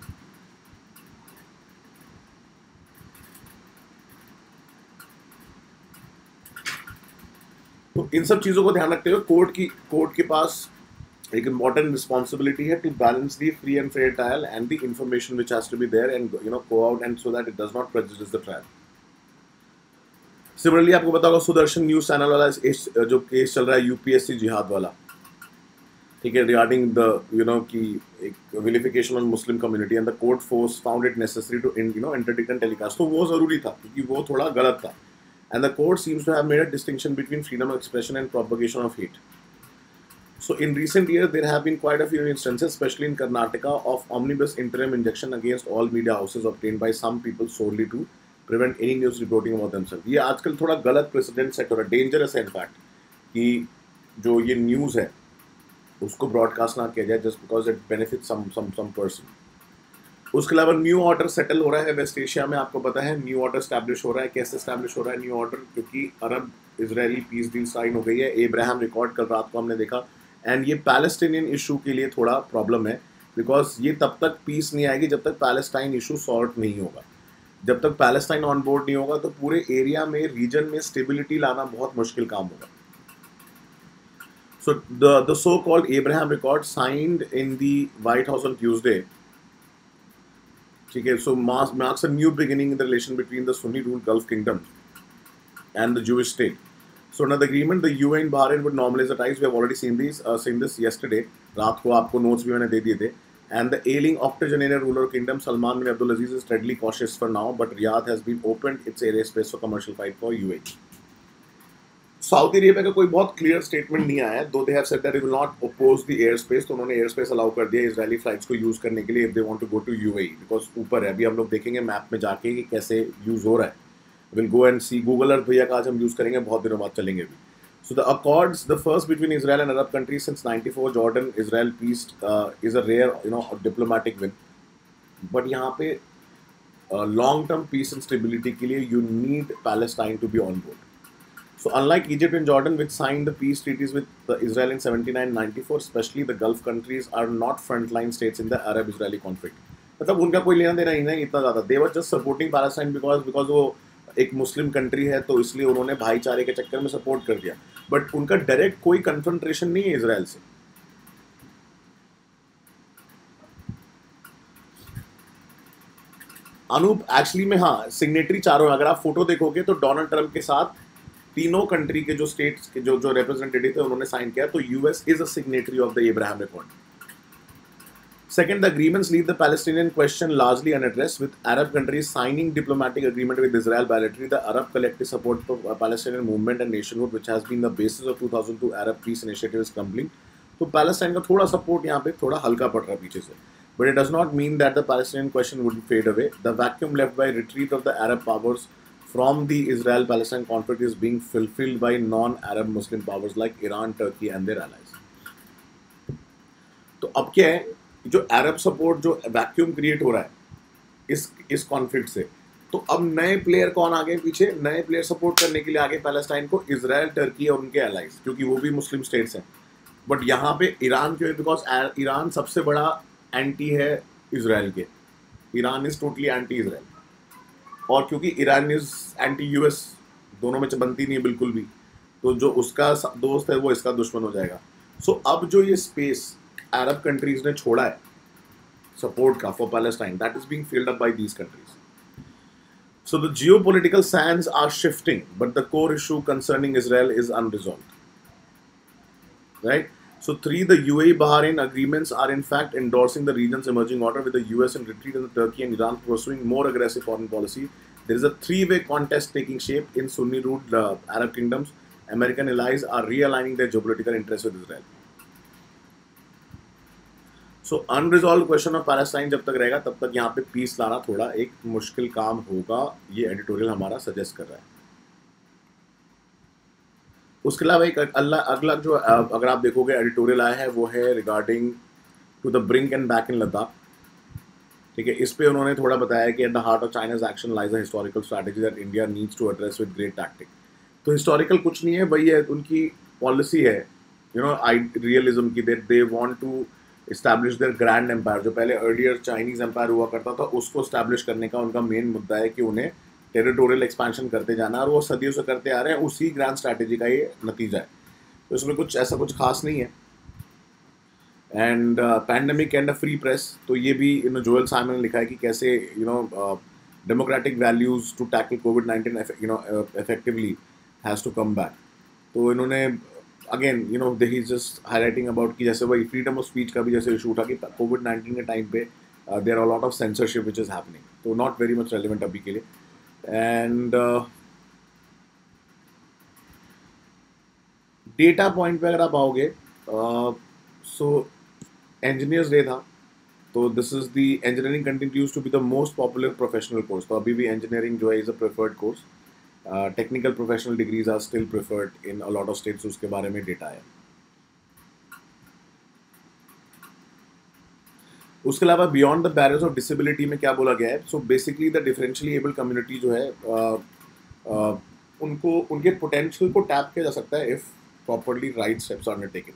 तो इन सब चीज़ों को ध्यान रखते हुए कोर्ट के पास एक इम्पॉर्टेंट रिस्पॉन्सिबिलिटी है to balance the free and fair trial and the information which has to be there and go out and so that it does not prejudice the trial. Similarly आपको पता होगा Sudarshan news channel वाला जो case चल रहा है UPSC जिहाद वाला, ठीक है, रिगार्डिंग द कि एक vilification on Muslim community and the court force found it necessary to interdict and telecast. तो वो जरूरी था क्योंकि वो थोड़ा गलत था, and the court seems to have made a distinction between freedom of expression and propagation of hate. So in recent years, there have been quite a few instances, especially in Karnataka, of omnibus interim injunction against all media houses obtained by some people solely to prevent any news reporting about themselves. ये आजकल थोड़ा गलत president set हो रहा है, dangerous है in fact, कि जो ये न्यूज़ है उसको ब्रॉडकास्ट ना किया जाए just because it benefit some person. उसके अलावा न्यू ऑर्डर सेटल हो रहा है वेस्ट एशिया में, आपको पता है न्यू ऑर्डर स्टैब्लिश हो रहा है। कैसे स्टैब्लिश हो रहा है न्यू ऑर्डर? क्योंकि Arab Israeli peace deal sign हो गई है, एब्राहम रिकॉर्ड कल रात को हमने देखा, एंड ये पैलेस्टीनियन इशू के लिए थोड़ा प्रॉब्लम है, बिकॉज ये तब तक पीस नहीं आएगी जब तक पैलेस्टाइन इशू सॉर्ट नहीं होगा। जब तक पैलेस्टाइन ऑन बोर्ड नहीं होगा तो पूरे एरिया में, रीजन में स्टेबिलिटी लाना बहुत मुश्किल काम होगा। So the so called Abraham accord signed in the White House on Tuesday, ठीक है, so marks a new beginning in the relation between the Sunni ruled gulf kingdom and the Jewish state. So under the agreement, the UAE and Bahrain would normalize the ties. We have already seen this yesterday. रात को आपको notes भी मैंने दे दिए थे. And the ailing octogenarian ruler of kingdom Salman bin Abdulaziz is steadily cautious for now, but Riyadh has been opened its airspace for commercial flight for UAE. Saudi Arabia का कोई बहुत क्लियर स्टेटमेंट नहीं आया है, though they have said that they will not oppose the air space. तो उन्होंने air space allow कर दिया इजरायली फ्लाइट्स को यूज़ करने के लिए if they want to go to UAE, because ऊपर है। अभी हम लोग देखेंगे मैप में जाके कि कैसे यूज़ हो रहा है। Will go and see, Google Earth भैया का आज हम यूज़ करेंगे, बहुत दिनों बाद चलेंगे भी। So the accords, the first between Israel and Arab countries since '94 Jordan-Israel peace, is a rare, diplomatic win. But यहाँ पे long term peace and stability के लिए you need Palestine to be on board. So unlike Egypt and Jordan, which signed the peace treaties with Israel in 79-94, especially the Gulf countries are not frontline states in the Arab-Israeli conflict. मतलब उनका कोई लेना देना ही नहीं इतना ज़्यादा। They were just supporting Palestine because वो एक मुस्लिम कंट्री है, तो इसलिए उन्होंने भाईचारे के चक्कर में सपोर्ट कर दिया, बट उनका डायरेक्ट कोई कन्फ्रंटेशन नहीं है इजराइल से। अनूप एक्चुअली में हाँ सिग्नेटरी चारों, अगर आप फोटो देखोगे तो डोनाल्ड ट्रंप के साथ तीनों कंट्री के जो स्टेट्स के जो रिप्रेजेंटेटिव थे उन्होंने साइन किया, तो US is a signatory of the Abraham accord. Second, the agreements leave the Palestinian question largely unaddressed, with Arab countries signing diplomatic agreement with Israel bilaterally. The Arab collective support for Palestinian movement and nationhood, which has been the basis of 2002 Arab peace initiative, is crumbling. तो Palestine का थोड़ा support यहाँ पे थोड़ा हल्का पड़ रहा है पीछे से, but it does not mean that the Palestinian question would fade away. The vacuum left by retreat of the Arab powers from the Israel-Palestine conflict is being fulfilled by non-Arab Muslim powers like Iran, Turkey, and their allies. तो अब क्या है, जो Arab support जो vacuum create हो रहा है इस कॉन्फ्लिक्ट से, तो अब नए प्लेयर कौन आगे पीछे, नए प्लेयर सपोर्ट करने के लिए आगे पैलेस्टाइन को इजराइल, टर्की और उनके एलाइज, क्योंकि वो भी मुस्लिम स्टेट्स हैं। बट यहाँ पे ईरान क्यों है, बिकॉज ईरान सबसे बड़ा एंटी है इजराइल के। Iran is totally anti Israel, और क्योंकि ईरान इज एंटी यूएस, दोनों में बनती नहीं है बिल्कुल भी, तो जो उसका दोस्त है वो इसका दुश्मन हो जाएगा। सो अब जो ये स्पेस अरब कंट्रीज ने छोड़ा है सपोर्ट का for Palestine, that is being filled up by these countries. So the geopolitical sands are shifting, but the core issue concerning Israel is unresolved. Right? So three, the UAE Bahrain agreements are in fact endorsing the region's emerging order, with the US in retreat and the Turkey and Iran pursuing more aggressive foreign policy. There is a three-way contest taking shape in Sunni-ruled Arab kingdoms. American allies are realigning their geopolitical interests with Israel. So unresolved question of Palestine जब तक रहेगा तब तक यहाँ पे piece लाना थोड़ा एक मुश्किल काम होगा, ये एडिटोरियल हमारा सजेस्ट कर रहा है. उसके अलावा एक अगला जो अगर आप देखोगे एडिटोरियल आया है वो है regarding to the brink and back in Ladakh. ठीक है, इस पे उन्होंने थोड़ा बताया कि at the heart of China's action lies a historical strategy that India needs to address with great tactic. तो हिस्टोरिकल कुछ नहीं है भाई, ये उनकी पॉलिसी है, यू नो, रियलिज्म की, that they want to establish their grand empire. जो पहले अर्लियर चाइनीज एम्पायर हुआ करता था उसको इस्टेब्लिश करने का उनका मेन मुद्दा है कि उन्हें टेरिटोरियल एक्सपेंशन करते जाना, और वो सदियों से करते आ रहे हैं. उसी ग्रैंड स्ट्रैटेजी का ये नतीजा है. तो इसमें कुछ ऐसा कुछ खास नहीं है. And pandemic and a free press, तो ये भी जोएल साइमन ने लिखा है कि कैसे डेमोक्रेटिक वैल्यूज टू टैकल कोविड-19 effectively has to come back. तो इन्होंने अगेन दे ही जस्ट हाईलाइटिंग अबाउट कि जैसे वही फ्रीडम ऑफ स्पीच का भी जैसे इशू उठा कि कोविड-19 के टाइम पे there are lot of censorship which is happening, तो नॉट वेरी मच रेलिवेंट अभी के लिए. एंड डेटा पॉइंट पे अगर आप आओगे, सो इंजीनियर्स डे था, तो this is the engineering continues to be the most popular professional course. तो अभी भी इंजीनियरिंग जो है is a preferred course. Technical professional degrees are still preferred in a lot of states. उसके बारे में डेटा है. उसके अलावा beyond the barriers of disability में क्या बोला गया है. So basically the differentially able community जो है उनको उनके पोटेंशियल को टैप किया जा सकता है if properly right steps are undertaken.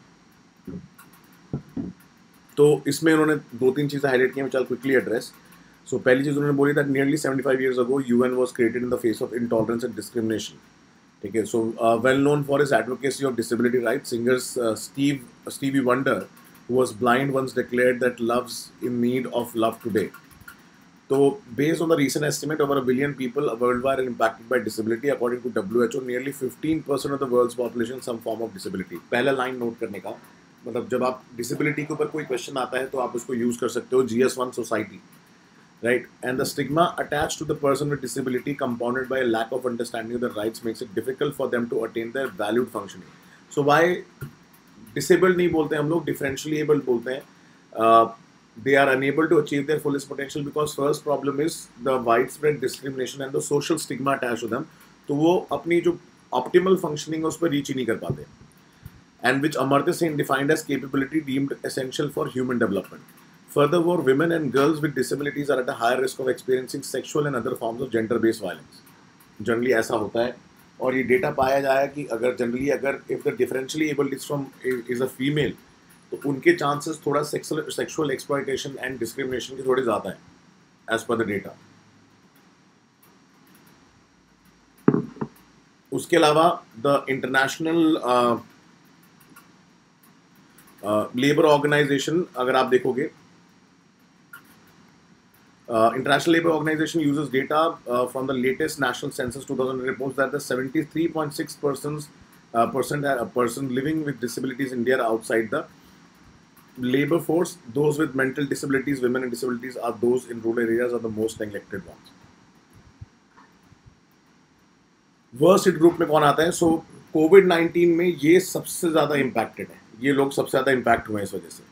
तो इसमें उन्होंने दो तीन चीज़ें हाईलाइट की हैं विच आई क्विकली एड्रेस. सो पहली चीज़ उन्होंने बोली that nearly 75 years ago UN was created in the face of intolerance and discrimination. ठीक है, so well known for his advocacy of disability rights, singers Stevie Wonder, who was blind, once declared that love's in need of love today. तो based on the recent estimate, over 1 billion people worldwide are impacted by disability. According to WHO, nearly 15% of the world's population some form of disability. पहला line note करने का मतलब, जब आप disability के ऊपर कोई क्वेश्चन आता है तो आप उसको यूज़ कर सकते हो GS1 society, right? And the stigma attached to the person with disability, compounded by a lack of understanding of their rights, makes it difficult for them to attain their valued functioning. So why disabled नहीं बोलते हम लोग, differentially able बोलते हैं. They are unable to achieve their fullest potential because first problem is the widespread discrimination and the social stigma attached to them. तो वो अपनी जो optimal functioning है उस पर reach ही नहीं कर पाते. And which Amartya Sen defined as capability deemed essential for human development. Furthermore, women and girls with disabilities are at a higher risk of experiencing sexual and other forms of gender-based violence. Generally ऐसा होता है, और ये data पाया जाए कि अगर generally अगर if the differentially able is a female, तो उनके चांसेस थोड़ा sexual exploitation and discrimination के थोड़े ज़्यादा हैं as per the data. उसके अलावा the international लेबर ऑर्गेनाइजेशन अगर आप देखोगे International Labour Organization uses data from the latest national census 2000 reports that the 73.6% person living with disabilities in India are outside the labor force. Those with mental disabilities, women and disabilities, are those in rural areas are the most neglected ones. Worst hit group में कौन आता है? सो कोविड-19 में ये सबसे ज़्यादा impacted है, ये लोग सबसे ज़्यादा इम्पैक्ट हुए हैं इस वजह से.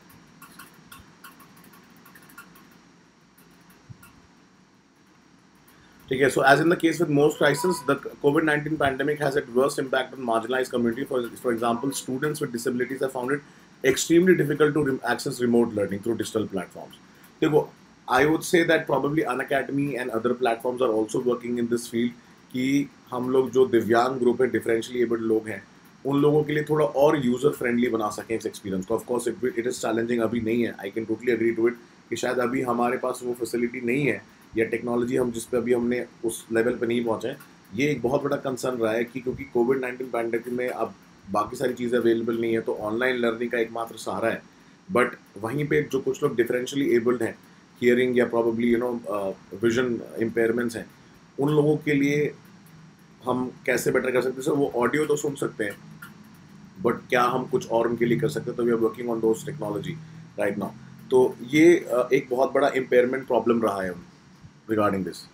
ठीक है, so as in the case with most crisis, the कोविड-19 pandemic has at worst impact on marginalised community. For example, students with disabilities have found it extremely difficult to access remote learning through digital platforms. देखो, I would say that probably Unacademy and other platforms are also working in this field कि हम लोग जो दिव्यांग group है, differentially abled लोग हैं, उन लोगों के लिए थोड़ा और यूज़र फ्रेंडली बना सकें इस एक्सपीरियंस को. ऑफकोर्स इट इज़ चैलेंजिंग, अभी नहीं है. I can totally agree to it कि शायद अभी हमारे पास वो फैसिलिटी नहीं है या टेक्नोलॉजी हम जिस पे अभी हमने उस लेवल पे नहीं पहुँचे. ये एक बहुत बड़ा कंसर्न रहा है कि क्योंकि कोविड-19 पैंडेमिक में अब बाकी सारी चीज़ें अवेलेबल नहीं है, तो ऑनलाइन लर्निंग का एकमात्र सहारा है. बट वहीं पे जो कुछ लोग डिफरेंशियली एबल्ड हैं, हियरिंग या प्रॉबेबली विजन इम्पेयरमेंट्स हैं, उन लोगों के लिए हम कैसे बेटर कर सकते हैं. सर, वो ऑडियो तो सुन सकते हैं, बट क्या हम कुछ और उनके लिए कर सकते हैं? तो we are working on those technology right now. तो ये एक बहुत बड़ा इम्पेयरमेंट प्रॉब्लम रहा है regarding this.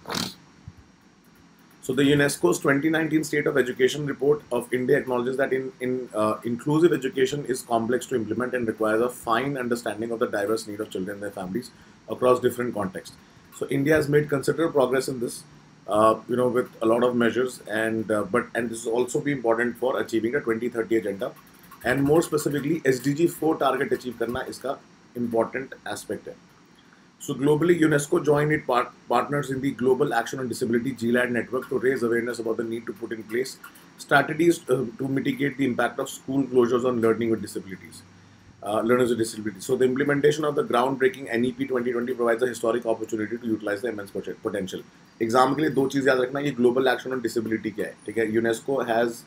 So the UNESCO's 2019 State of Education report of India acknowledges that inclusive education is complex to implement and requires a fine understanding of the diverse needs of children and their families across different contexts. So India has made considerable progress in this, with a lot of measures, and this is also be important for achieving a 2030 agenda, and more specifically SDG 4 target achieve करना इसका important aspect है. So globally, UNESCO joined its partners in the Global Action on Disability (GLAD) network to raise awareness about the need to put in place strategies to mitigate the impact of school closures on learning with disabilities, learners with disabilities. So the implementation of the groundbreaking NEP 2020 provides a historic opportunity to utilize the immense potential. Exam के लिए दो चीज़ याद रखना, ये global action on disability क्या है, ठीक है. UNESCO has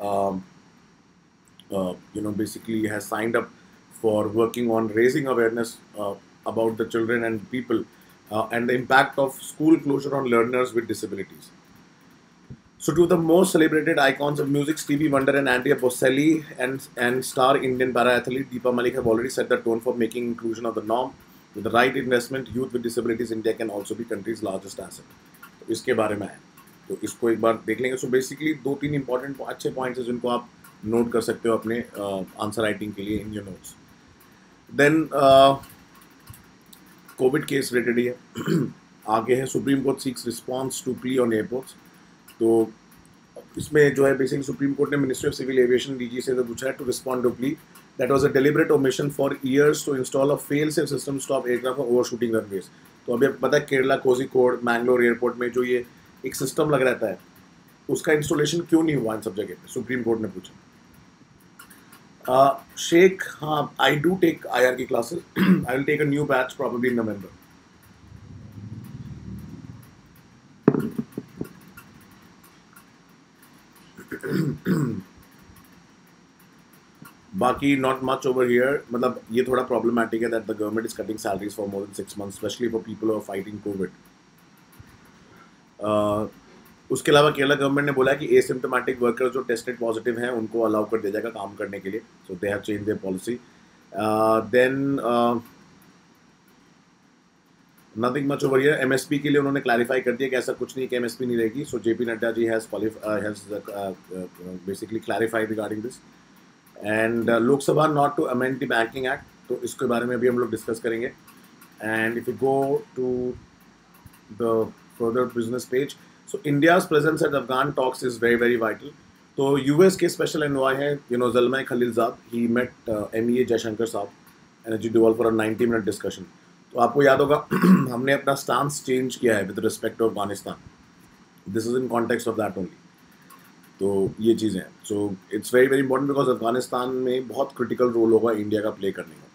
basically has signed up for working on raising awareness about the children and people and the impact of school closure on learners with disabilities. So two of the most celebrated icons of music, Stevie Wonder and Andrea Bocelli, and star Indian para-athlete Deepa Malik have already set the tone for making inclusion of the norm. With the right investment, youth with disabilities, India can also be country's largest asset. तो इसके बारे में है, तो इसको एक बार देख लेंगे. सो बेसिकली 2-3 इंपॉर्टेंट अच्छे पॉइंट्स हैं जिनको आप नोट कर सकते हो अपने आंसर राइटिंग के लिए in your notes. Then covid case related ही है. आगे है, supreme court seeks response to plea on airports. तो इसमें जो है बेसिकली सुप्रीम कोर्ट ने ministry of civil aviation DG से पूछा है to respond to plea that was a deliberate omission for years to install a fail safe system stop aircraft from overshooting runways. तो अभी आपको पता है केरला कोझिकोड मैंगलोर एयरपोर्ट में जो ये एक सिस्टम लग रहता है, उसका इंस्टॉलेशन क्यों नहीं हुआ इन सब जगह पे, सुप्रीम कोर्ट ने पूछा. शेख, हाँ, आई डू टेक IR की classes. I will take a new batch probably in November. बाकी नॉट मच ओवर हियर. मतलब ये थोड़ा प्रॉब्लमैटिक है that the government is cutting salaries for more than 6 months, specially for people who are fighting covid. उसके अलावा Kerala government ने बोला कि एसिम्टोमेटिक वर्कर जो टेस्टेड पॉजिटिव हैं उनको अलाउ कर दिया जाएगा काम करने के लिए. So they have change their policy. Then nothing much over here. MSP के लिए उन्होंने क्लैरिफाई कर दिया कि ऐसा कुछ नहीं कि MSP नहीं रहेगी. So JP Nadda ji has basically clarified regarding this. And Lok Sabha not to amend the banking act, तो इसके बारे में भी हम लोग डिस्कस करेंगे. And if you go to the further business page, so India's presence at Afghan talks is very very vital. तो US के स्पेशल एनवॉय हैं Zalmay Khalilzad. He met MEA Jaishankar साहब and Ajit Doval for a 90-minute discussion. तो आपको याद होगा हमने अपना स्टांस चेंज किया है with respect to Afghanistan. This is in context of that only. तो ये चीज़ें हैं. So it's very very important because Afghanistan में बहुत क्रिटिकल रोल होगा इंडिया का प्ले करने का.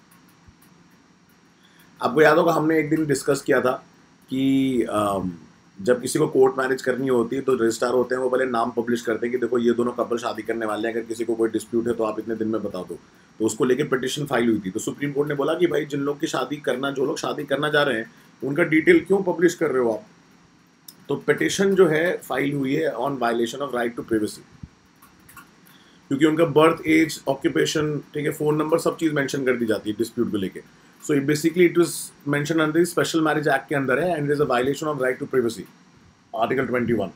आपको याद होगा हमने एक दिन डिस्कस किया था कि जब किसी को कोर्ट मैरिज करनी होती है तो रजिस्ट्रार होते हैं वो पहले नाम पब्लिश करते हैं कि देखो ये दोनों कपल शादी करने वाले हैं, अगर किसी को कोई डिस्प्यूट है तो आप इतने दिन में बता दो। तो उसको लेके पिटिशन फाइल हुई थी, तो सुप्रीम कोर्ट ने बोला कि भाई जिन लोग की शादी करना, जो लोग शादी करना जा रहे हैं उनका डिटेल क्यों पब्लिश कर रहे हो आप। तो पिटिशन जो है फाइल हुई है on violation of right to privacy, क्योंकि उनका बर्थ, एज, ऑक्यूपेशन, ठीक है, फोन नंबर, सब चीज़ मेंशन कर दी जाती है डिस्प्यूट को लेके। So basically it was mention under special marriage act के अंदर है, and it is a violation of right to privacy, article 21।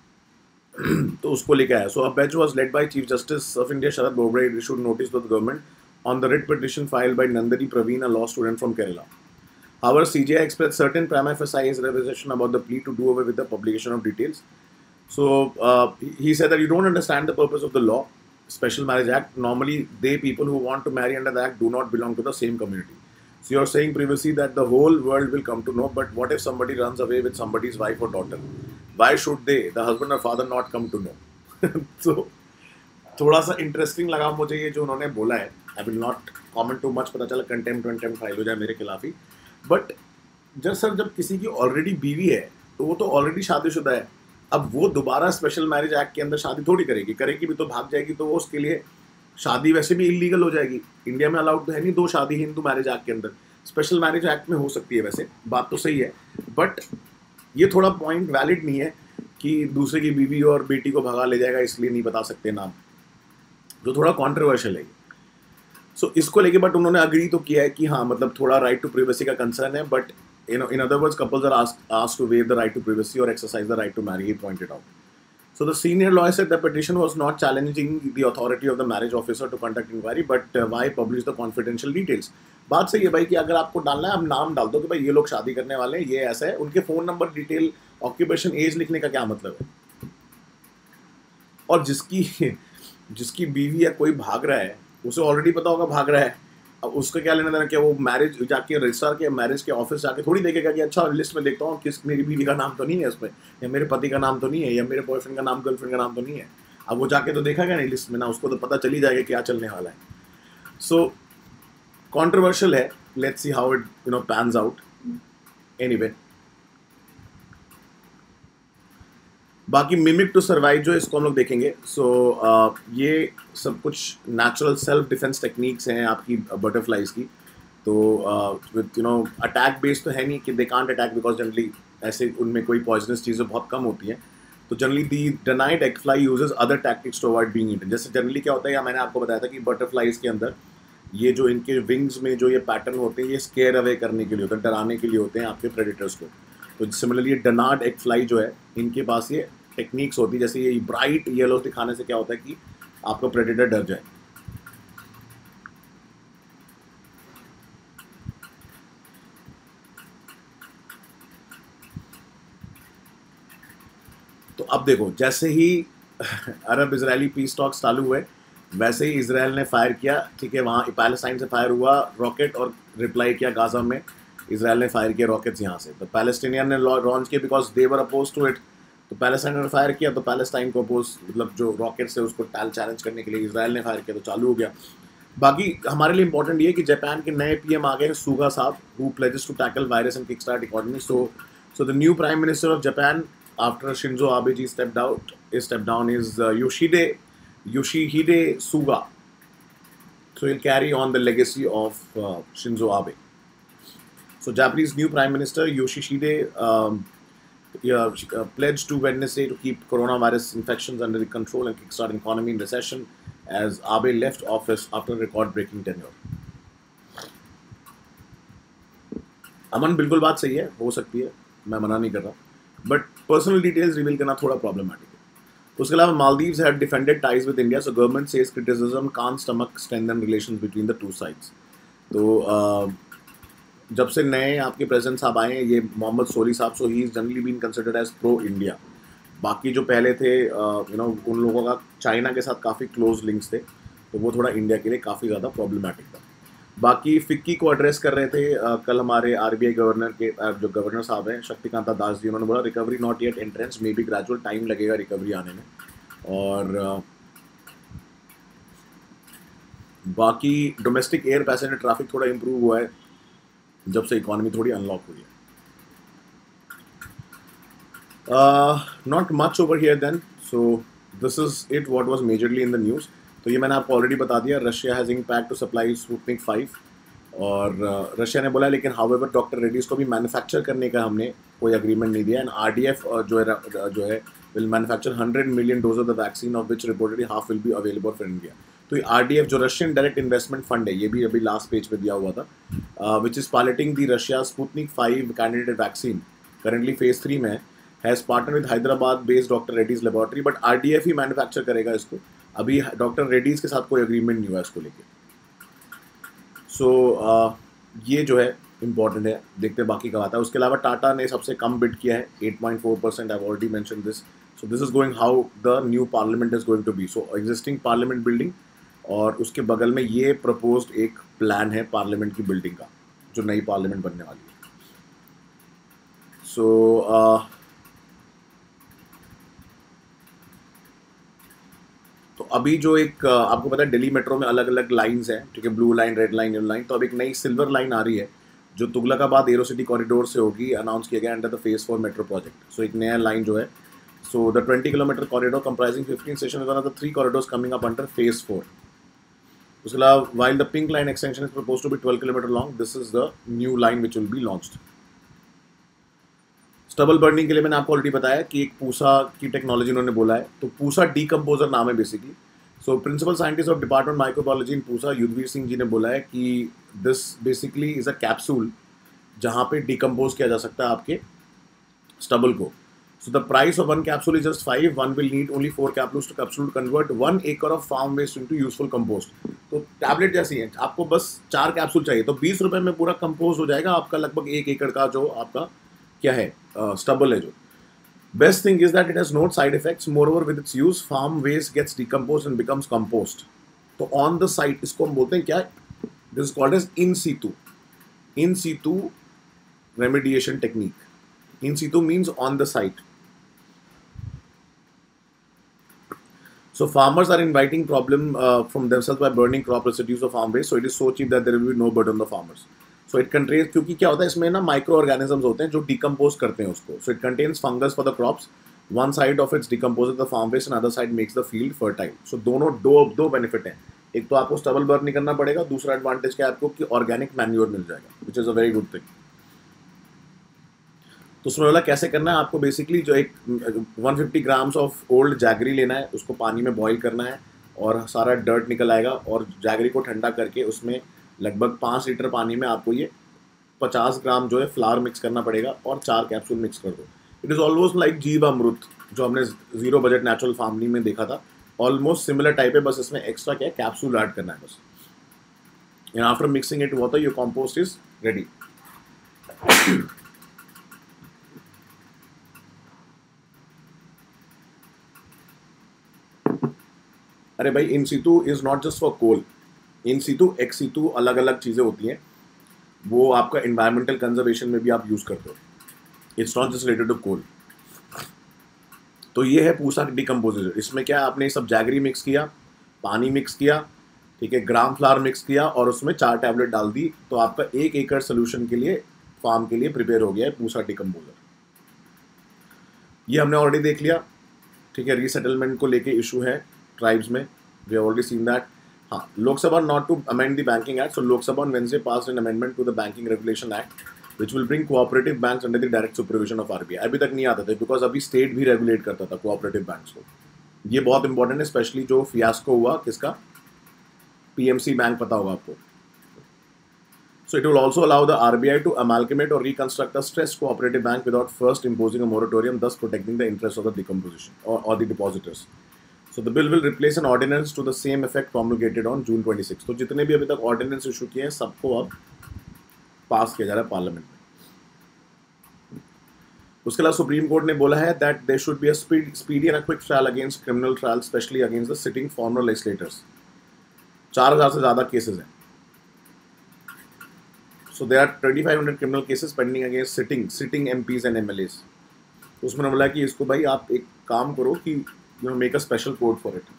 तो उसको लेके आया। So a bench was led by chief justice of India Sharad Bobde issued notice to the government on the writ petition filed by Nandini Praveen, a law student from Kerala. However, CJI expressed certain prima facie reservation about the plea to do away with the publication of details. So he said that you don't understand the purpose of the law, Special Marriage Act. Normally, people who want to marry under the act do not belong to the same community. So you're saying privacy that the whole world will come to know, but what if somebody runs away with somebody's wife or daughter? Why should they, the husband or father, not come to know? So थोड़ा सा interesting लगा मुझे ये जो उन्होंने बोला है। I will not comment too much, पता चला कंटेम्प्ट फाइल हो जाए मेरे खिलाफ ही। बट जब किसी की ऑलरेडी बीवी है तो वो तो ऑलरेडी शादीशुदा है, अब वो दोबारा स्पेशल मैरिज एक्ट के अंदर शादी थोड़ी करेगी भी तो भाग जाएगी, तो वो उसके लिए शादी वैसे भी इलीगल हो जाएगी। इंडिया में अलाउड तो है नहीं दो शादी हिंदू मैरिज एक्ट के अंदर, स्पेशल मैरिज एक्ट में हो सकती है। वैसे बात तो सही है, बट ये थोड़ा पॉइंट वैलिड नहीं है कि दूसरे की बीवी और बेटी को भगा ले जाएगा इसलिए नहीं बता सकते नाम, जो थोड़ा कॉन्ट्रोवर्शियल है। सो इसको लेके बट उन्होंने अग्री तो किया है कि हाँ, मतलब थोड़ा राइट टू प्रिवेसी का कंसर्न है, but in other words couples are asked to waive the right to privacy और exercise the right to marry, he pointed out. So the senior lawyer said the petition was not challenging the authority of the marriage officer to conduct inquiry, but why publish the confidential details. बात सही है भाई कि अगर आपको डालना है आप नाम डाल दो कि भाई ये लोग शादी करने वाले हैं, ये ऐसा है, उनके phone number, detail, occupation, age लिखने का क्या मतलब है। और जिसकी बीवी या कोई भाग रहा है उसे ऑलरेडी पता होगा भाग रहा है, अब उसका क्या लेना देना, क्या वो मैरिज जाके रजिस्ट्रार के मैरिज के ऑफिस जाके थोड़ी देखेगा कि अच्छा लिस्ट में देखता हूँ किस मेरी बीवी का नाम तो नहीं है इसमें, या मेरे पति का नाम तो नहीं है, या मेरे बॉयफ्रेंड का नाम, गर्लफ्रेंड का नाम तो नहीं है। अब वो जाके तो देखेगा नहीं लिस्ट में ना, उसको तो पता चली जाएगा क्या चलने वाला है। सो कॉन्ट्रोवर्शियल है, let's see how it pans out. Anyway, बाकी मिमिक टू सर्वाइव जो इसको हम लोग देखेंगे। सो ये सब कुछ नेचुरल सेल्फ डिफेंस टेक्निक्स हैं आपकी बटरफ्लाइज की। तो विथ अटैक बेस्ड तो है नहीं कि they can't attack, because generally ऐसे उनमें कोई पॉइजनस चीज़ें बहुत कम होती हैं। तो generally the denied egg fly uses other tactics to avoid being eaten. जैसे जनरली क्या होता है, या मैंने आपको बताया था कि बटरफ्लाइज के अंदर ये जो इनके विंग्स में जो ये पैटर्न होते हैं, ये स्केयर अवे करने के लिए होते हैं, डराने के लिए होते हैं आपके प्रेडिटर्स को। तो सिमिलरली डनार्ड एग फ्लाई जो है, इनके पास ये टेक्निक्स होती है। जैसे ये ब्राइट येलो दिखाने से क्या होता है कि आपका प्रेडेटर डर जाए। तो अब देखो, जैसे ही अरब इजरायली पीस टॉक्स चालू हुए, वैसे ही इजराइल ने फायर किया, ठीक है, वहाँ पैलेस्टाइन से फायर हुआ रॉकेट, और रिप्लाई किया गाजा में इजराइल ने फायर किया रॉकेट्स यहाँ से। तो पैलेस्टीनियन ने लॉन्च किया because they were oppose to it. तो पैलेस्टाइन ने फायर किया, तो पैलेस्टाइन को अपोज, मतलब जो रॉकेट्स है उसको चैलेंज करने के लिए इजराइल ने फायर किया, तो चालू हो गया। बाकी हमारे लिए इंपॉर्टेंट ये है कि जापान के नए पीएम आ गए हैं, सुगा साहब, who pledges to tackle virus and kick start economy. So the new prime minister of Japan after Shinzo Abe ji stepped down is Yoshihide Suga. So he'll carry on the legacy of Shinzo Abe. So Japanese new Prime Minister Yoshihide pledged to Wednesday to keep coronavirus infections under the control and kickstart economy in recession as Abe left office after record-breaking tenure. Aman, बिल्कुल बात सही है, हो सकती है, मैं मना नहीं कर रहा, बट पर्सनल डिटेल्स रिवील करना थोड़ा प्रॉब्लमेटिक है। उसके अलावा Maldives had defended ties with India, so government says criticism can't stomach strengthen relations between the two sides. तो जब से नए आपके प्रेसिडेंट साहब आए हैं, ये मोहम्मद सोली साहब, so he is generally been considered as pro India. बाकी जो पहले थे उन लोगों का चाइना के साथ काफ़ी क्लोज लिंक्स थे, तो वो थोड़ा इंडिया के लिए काफ़ी ज़्यादा प्रॉब्लमेटिक था। बाकी फिक्की को एड्रेस कर रहे थे कल हमारे आरबीआई गवर्नर के जो गवर्नर साहब हैं शक्तिकांता दास जी, उन्होंने बोला recovery not yet entrance, may be gradual, time लगेगा रिकवरी आने में। और बाकी डोमेस्टिक एयर पैसेंजर ट्रैफिक थोड़ा इम्प्रूव हुआ है जब से इकॉनमी थोड़ी अनलॉक हुई है। Not much over here then. So this is it. What was majorly in the news. तो ये मैंने आपको ऑलरेडी बता दिया. Russia has impact to supply Sputnik 5 और रशिया ने बोला लेकिन हाउएवर डॉक्टर रेड्डीज को भी मैन्युफैक्चर करने का हमने कोई अग्रीमेंट नहीं दिया. एंड आरडीएफ जो है will manufacture 100 million doses of the vaccine of which reportedly half will be available for India. तो ये आरडीएफ जो रशियन डायरेक्ट इन्वेस्टमेंट फंड है, ये भी अभी लास्ट पेज पे दिया हुआ था, which is piloting the Russia Sputnik 5 candidate vaccine currently phase 3 में has partner with Hyderabad based doctor Reddy's laboratory. But RDF ही मैन्युफैक्चर करेगा इसको. अभी डॉक्टर रेड्डीज के साथ कोई अग्रीमेंट नहीं हुआ इसको लेके. सो ये जो है इंपॉर्टेंट है. देखते हैं बाकी का आता है. उसके अलावा टाटा ने सबसे कम बिड किया है 8.4%. I already mention this. So this is going how the new parliament is going to be. So existing parliament building और उसके बगल में ये प्रपोज्ड एक प्लान है पार्लियामेंट की बिल्डिंग का, जो नई पार्लियामेंट बनने वाली है. सो तो अभी जो एक आपको पता है दिल्ली मेट्रो में अलग अलग लाइंस हैं, ठीक है, blue line, red line, yellow line. तो अब एक नई सिल्वर लाइन आ रही है जो तुगलकाबाद एरो सिटी कॉरिडोर से होगी. अनाउंस किया गया under the phase 4 metro project. So एक नया लाइन जो है, so the 20 kilometre corridor comprising 15 station is one of the 3 corridors coming up under phase 4. उसके अलावा while the pink line extension is proposed to be 12 kilometres long, this is the new line which will be launched. Stubble burning के लिए मैंने आपको already बताया कि एक पूसा की टेक्नोलॉजी उन्होंने बोला है. तो पूसा डीकम्पोजर नाम है basically. So principal scientist of department microbiology in Pusa Yudhvir Singh ji ने बोला है कि this basically is a capsule जहाँ पे डिकम्पोज किया जा सकता है आपके स्टबल को. So the price of 1 capsule is just 5. One will need only 4 capsules to capsule convert 1 acre of farm waste into useful compost. तो टैबलेट जैसी है, आपको बस 4 कैप्सूल चाहिए तो 20 रुपये में पूरा कंपोज हो जाएगा आपका लगभग 1 एकड़ का जो आपका क्या है स्टबल है. जो best thing is that it has no side effects. Moreover, with its use, farm waste gets decomposed and becomes compost. तो on the site इसको हम बोलते हैं क्या? This is called as in situ remediation technique. In situ means on the site. So farmers are inviting problem from themselves by burning crop residues of farm waste. So it is so cheap that there will be no burden on the farmers. So it contains, क्योंकि क्या होता है इसमें ना micro organisms होते हैं जो decompose करते हैं उसको. So it contains fungus for the crops. One side of it's decompose the farm waste and other side makes the field fertile. So दोनों दो बेनिफिट हैं. एक तो आपको स्टबल बर्न नहीं करना पड़ेगा, दूसरा एडवांटेज क्या है आपको कि ऑर्गेनिक मैन्योर मिल जाएगा, which is a very good thing. तो उसमें बोला कैसे करना है आपको. बेसिकली जो एक 150 ग्राम्स ऑफ ओल्ड जैगरी लेना है, उसको पानी में बॉईल करना है और सारा डर्ट निकल आएगा. और जैगरी को ठंडा करके उसमें लगभग 5 लीटर पानी में आपको ये 50 ग्राम जो है फ्लावर मिक्स करना पड़ेगा और 4 कैप्सूल मिक्स कर दो. It is almost like jeevamrut जो हमने जीरो बजट नेचुरल फार्मिंग में देखा था. ऑलमोस्ट सिमिलर टाइप है, बस इसमें एक्स्ट्रा क्या है, कैप्सूल ऐड करना है बस. And after mixing it water your compost is ready. अरे भाई, in situ is not just for coal. In situ ex situ अलग अलग चीज़ें होती हैं, वो आपका इन्वायरमेंटल कंजर्वेशन में भी आप यूज़ करते हो. It's not just related to coal. तो ये है पूसा डिकम्पोजर. इसमें क्या है, आपने सब जैगरी मिक्स किया, पानी मिक्स किया, ठीक है, ग्राम फ्लावर मिक्स किया और उसमें 4 टैबलेट डाल दी, तो आपका 1 एकड़ सोल्यूशन के लिए फार्म के लिए प्रिपेयर हो गया है पूसा डिकम्पोजर. ये हमने ऑलरेडी देख लिया, ठीक है. रीसेटलमेंट को लेके इशू है ट्राइब्स में, we have already seen that. हाँ, Lok Sabha not to amend the banking act. So Lok Sabha on Wednesday passed an amendment to the banking regulation act which will bring cooperative banks under the direct supervision of RBI. अभी तक नहीं आता था because अभी state भी regulate करता था cooperative banks को. ये बहुत इंपॉर्टेंट है, स्पेशली जो फियास्को हुआ किसका, पीएमसी बैंक, पता होगा आपको. So it will also allow the RBI to amalgamate or reconstruct a stressed cooperative bank without first imposing a moratorium, thus protecting the interests of the decomposition or the depositors. So the bill will replace an ordinance to the same effect promulgated on June 26. तो जितने भी अभी तक ordinance issue किए हैं सबको अब पास किया जा रहा है पार्लियामेंट में. उसके अलावा सुप्रीम कोर्ट ने बोला है that there should be a speedy and quick trial against criminal trial, specially against the sitting former legislators. 4000 से ज़्यादा केसेस हैं. So there are 2500 criminal cases pending against sitting MPs and MLAs. तो उसमें बोला कि इसको भाई आप एक काम करो कि you know make a special code for it.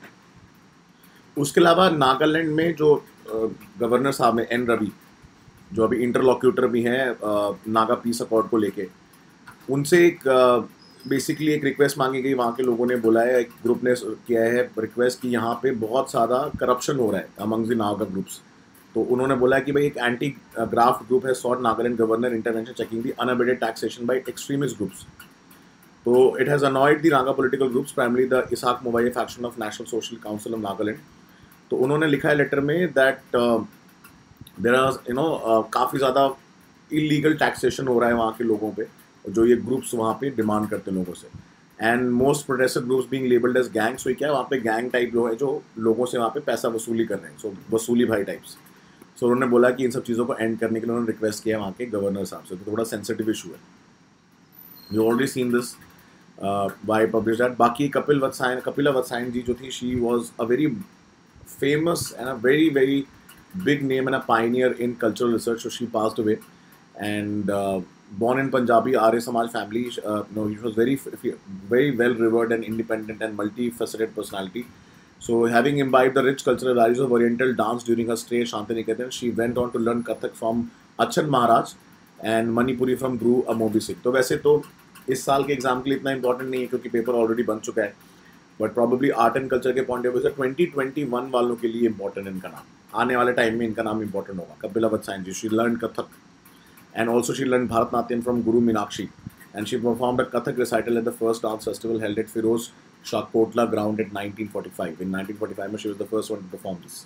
उसके अलावा नागालैंड में जो गवर्नर साहब हैं एन रवि, जो अभी इंटरलॉक्यूटर भी हैं नागा पीस अकॉर्ड को लेके, उनसे एक बेसिकली एक रिक्वेस्ट मांगी गई। वहाँ के लोगों ने बोला है, एक ग्रुप ने किया है रिक्वेस्ट कि यहाँ पे बहुत ज़्यादा करप्शन हो रहा है अमंग द नागा ग्रुप्स। तो उन्होंने बोला है कि भाई एक एंटी ग्राफ्ट ग्रुप है sought Nagaland governor intervention checking the unabated taxation by extremist groups. तो it has annoyed the Naga political groups primarily the Isak मोबाइल faction of national social council of Nagaland. तो उन्होंने लिखा है लेटर में दैट देयर आर काफ़ी ज़्यादा इलीगल टैक्सेशन हो रहा है वहाँ के लोगों पे, जो ये ग्रुप्स वहाँ पे डिमांड करते हैं लोगों से। And most progressive groups being labelled as gang. So क्या है, वहाँ पे गैंग टाइप लोग हैं जो लोगों से वहाँ पे पैसा वसूली कर रहे हैं, सो वसूली भाई टाइप्स। सो उन्होंने बोला कि इन सब चीज़ों को एंड करने के लिए उन्होंने रिक्वेस्ट किया है वहाँ के गवर्नर साहब से। तो थोड़ा सेंसिटिव इशू है, you already seen this by publish that. बाकी कपिला वत्सायन जी जो थी, she was a very famous and a very very big name and a pioneer in cultural research. So she passed away, and born in Punjabi Arya Samaj family. She was very well revered and independent and multifaceted personality. So having imbibed the rich cultural values of Oriental dance during her stay at Shantiniketan, she went on to learn Kathak from Achan Maharaj and Manipuri from Guru Amobi Singh. तो वैसे तो इस साल के exam के लिए इतना important नहीं है क्योंकि पेपर ऑलरेडी बन चुका है, but probably art and culture के पॉइंट ऑफ व्यू से 2021 वालों के लिए इंपॉर्टेंट इनका नाम, आने वाले टाइम में इनका नाम इंपॉर्टेंट होगा। Kapila Vatsyayan ji, she learn Kathak and also she learn Bharatanatyam from Guru Meenakshi, and she performed a Kathak recital at the first dance festival held at Feroz Shah Kotla ground at 1945। In 1945 में she was the first one to perform this.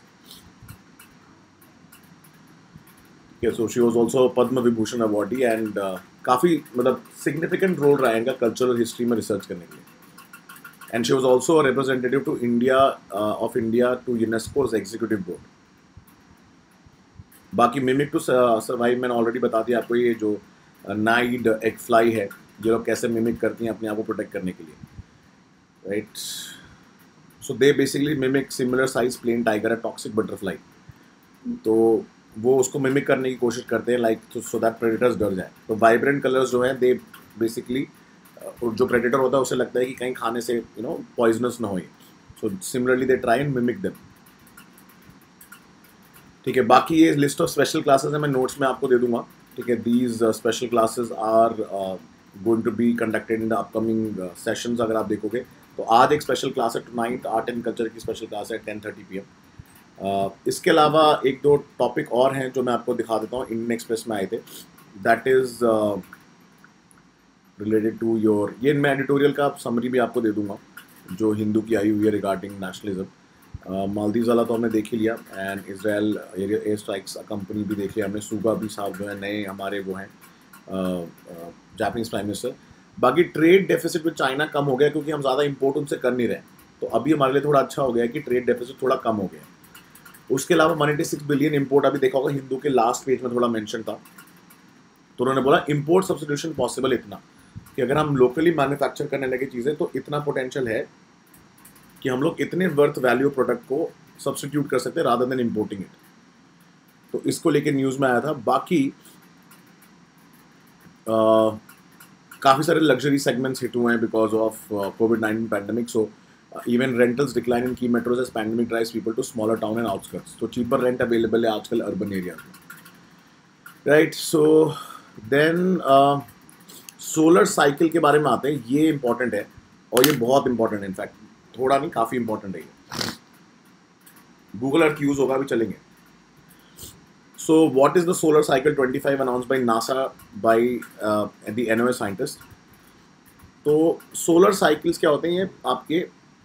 So she was also Padma Vibhushan awardee and काफ़ी मतलब significant role रहा है इनका cultural history में research करने के लिए। And she was also a representative to India of India to UNESCO's executive board. बाकी मिमिक टू सर्वाइव मैंने ऑलरेडी बता दिया आपको, ये जो नाइड एक फ्लाई है, ये लोग कैसे मिमिक करती हैं अपने आप को प्रोटेक्ट करने के लिए, right. So they basically mimic similar size plain tiger है टॉक्सिक बटरफ्लाई, तो वो उसको मिमिक करने की कोशिश करते हैं लाइक सो दैट प्रेडेटर्स डर जाए। तो वाइब्रेंट कलर्स जो हैं, दे बेसिकली जो प्रेडेटर होता है उसे लगता है कि कहीं खाने से पॉइजनस ना हो, so similarly they try and mimic them. ठीक है, बाकी ये लिस्ट ऑफ स्पेशल क्लासेस है, मैं नोट्स में आपको दे दूंगा। ठीक है, these special classes are going to be conducted in the upcoming sessions. अगर आप देखोगे तो आज एक स्पेशल क्लास है, टुनाइट आर्ट एंड कल्चर की स्पेशल क्लास है 10:30 PM। इसके अलावा एक दो टॉपिक और हैं जो मैं आपको दिखा देता हूँ, इंडियन एक्सप्रेस में आए थे, that is related to your, ये मैं एडिटोरियल का समरी भी आपको दे दूंगा जो हिंदू की आई हुई है रिगार्डिंग नेशनलिज्म। मालदीव वाला तो हमने देख ही लिया, and Israel air strikes company भी देख लिया हमने। सूगा भी साहब जो है नए हमारे वो हैं जापानीज प्राइम मिनिस्टर। बाकी ट्रेड डेफिसिट विद चाइना कम हो गया क्योंकि हम ज़्यादा इंपोर्ट उनसे कर नहीं रहे, तो अभी हमारे लिए थोड़ा अच्छा हो गया कि ट्रेड डेफिसिट थोड़ा कम हो गया। उसके अलावा 186 बिलियन इंपोर्ट अभी देखा होगा, हिंदू के लास्ट पेज में थोड़ा मेंशन था, तो उन्होंने बोला इंपोर्ट सब्स्टिट्यूशन पॉसिबल इतना कि अगर हम लोकली मैन्युफैक्चर करने लगे चीज़ें तो इतना पोटेंशियल है कि हम लोग इतने वर्थ वैल्यू प्रोडक्ट को सब्स्टिट्यूट कर सकते हैं रादर देन इंपोर्टिंग इट। तो इसको लेके न्यूज़ में आया था। बाकी काफ़ी सारे लग्जरी सेगमेंट्स हिट हुए हैं because of COVID-19 pandemic. So even rentals decline in key metros as pandemic drives people to smaller town and outskirts. तो चीपर रेंट अवेलेबल है आजकल अर्बन एरिया में, right. So then solar cycle के बारे में आते हैं। ये इंपॉर्टेंट है और ये बहुत इंपॉर्टेंट है, इनफैक्ट थोड़ा नहीं काफ़ी इंपॉर्टेंट है ये। गूगल अर्थ यूज़ होगा भी चलेंगे। So what is the solar cycle 25 announce by NASA by the NOAA scientist. तो सोलर साइकिल्स क्या होते हैं, ये आपके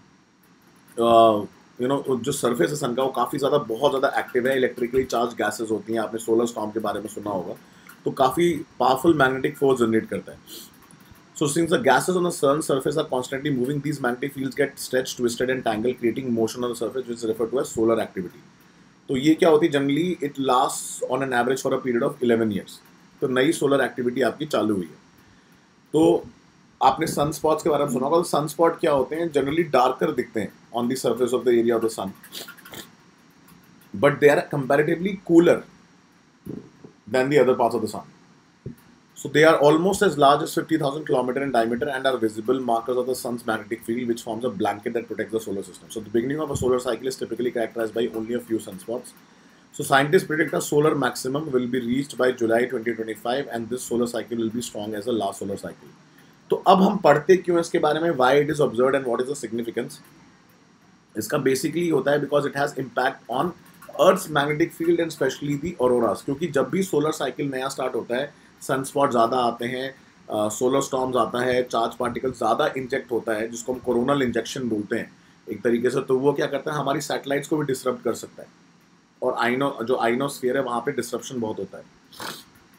जो सरफेस है सन का वो काफ़ी ज़्यादा बहुत ज़्यादा एक्टिव है, इलेक्ट्रिकली चार्ज गैसेज होती हैं, आपने सोलर स्टॉर्म के बारे में सुना होगा, तो काफ़ी पावरफुल मैग्नेटिक फोर्स जनरेट करता है। So since the gases on the sun's surface are constantly moving, these magnetic fields get stretched, twisted and tangled, creating motion on the surface, which is referred to as solar activity. तो ये क्या होती है, generally it last on an average for a period of 11 years। तो नई solar activity आपकी चालू हुई है। तो आपने सन स्पॉट्स के बारे में सुना होगा। सन स्पॉट क्या होते हैं, जनरली डार्कर दिखते हैं on the surface of the area of the sun, but they are comparatively cooler than the other parts of the sun. So they are almost as large as 50,000 km in diameter and are visible markers of the sun's magnetic field, which forms a blanket that protects the solar system. So the beginning of a solar cycle is typically characterized by only a few sunspots. So scientists predict a solar maximum will be reached by July 2025 and this solar cycle will be strong as the last solar cycle. तो अब हम पढ़ते क्यों इसके बारे में, why it is observed and what is the significance. इसका basically होता है because it has impact on earth's magnetic field and specially the auroras, क्योंकि जब भी सोलर साइकिल नया स्टार्ट होता है सनस्पॉट ज़्यादा आते हैं, सोलर स्टॉर्म्स आता है, चार्ज पार्टिकल ज़्यादा इंजेक्ट होता है जिसको हम कोरोनल इंजेक्शन बोलते हैं एक तरीके से, तो वो क्या करता है हमारी सैटेलाइट्स को भी डिसरप्ट कर सकता है और जो आइनोस्फीयर है वहाँ पे डिसरप्शन बहुत होता है.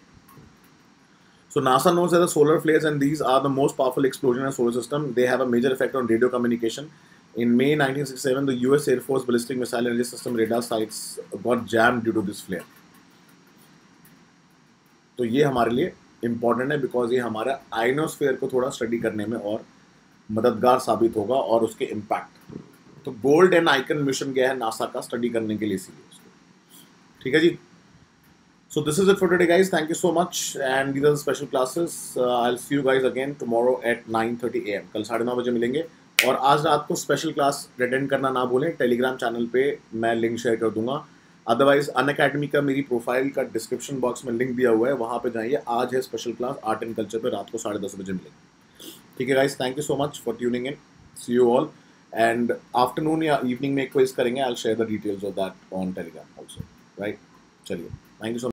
So NASA knows that the solar flares and these are the most powerful explosion in the solar system. They have a major effect on radio communication. In May 1967, the US Air Force ballistic missile energy system radar sites got jammed due to this flare. तो ये हमारे लिए important है because ये हमारा ionosphere को थोड़ा study करने में और मददगार साबित होगा और उसके इम्पैक्ट. तो गोल्ड एंड आइकन मिशन गया है नासा का स्टडी करने के लिए इसीलिए उसको. ठीक है जी. So this is it for today guys. Thank you so much and these are the special classes. I'll see you guys again tomorrow at 9:30 AM. कल 9:30 बजे मिलेंगे और आज रात को स्पेशल क्लास अटेंड करना ना भूलें. टेलीग्राम चैनल पे मैं लिंक शेयर कर दूंगा. अदरवाइज अनअकैडमी का मेरी प्रोफाइल का डिस्क्रिप्शन बॉक्स में लिंक दिया हुआ है, वहाँ पे जाइए. आज है special class art and culture पे, रात को 10:30 बजे मिलेंगे. ठीक है guys, thank you so much for tuning in. See you all and afternoon या इवनिंग में एक क्विज करेंगे. I will share the details of that on Telegram also. Right, चलिए, थैंक यू सो मच.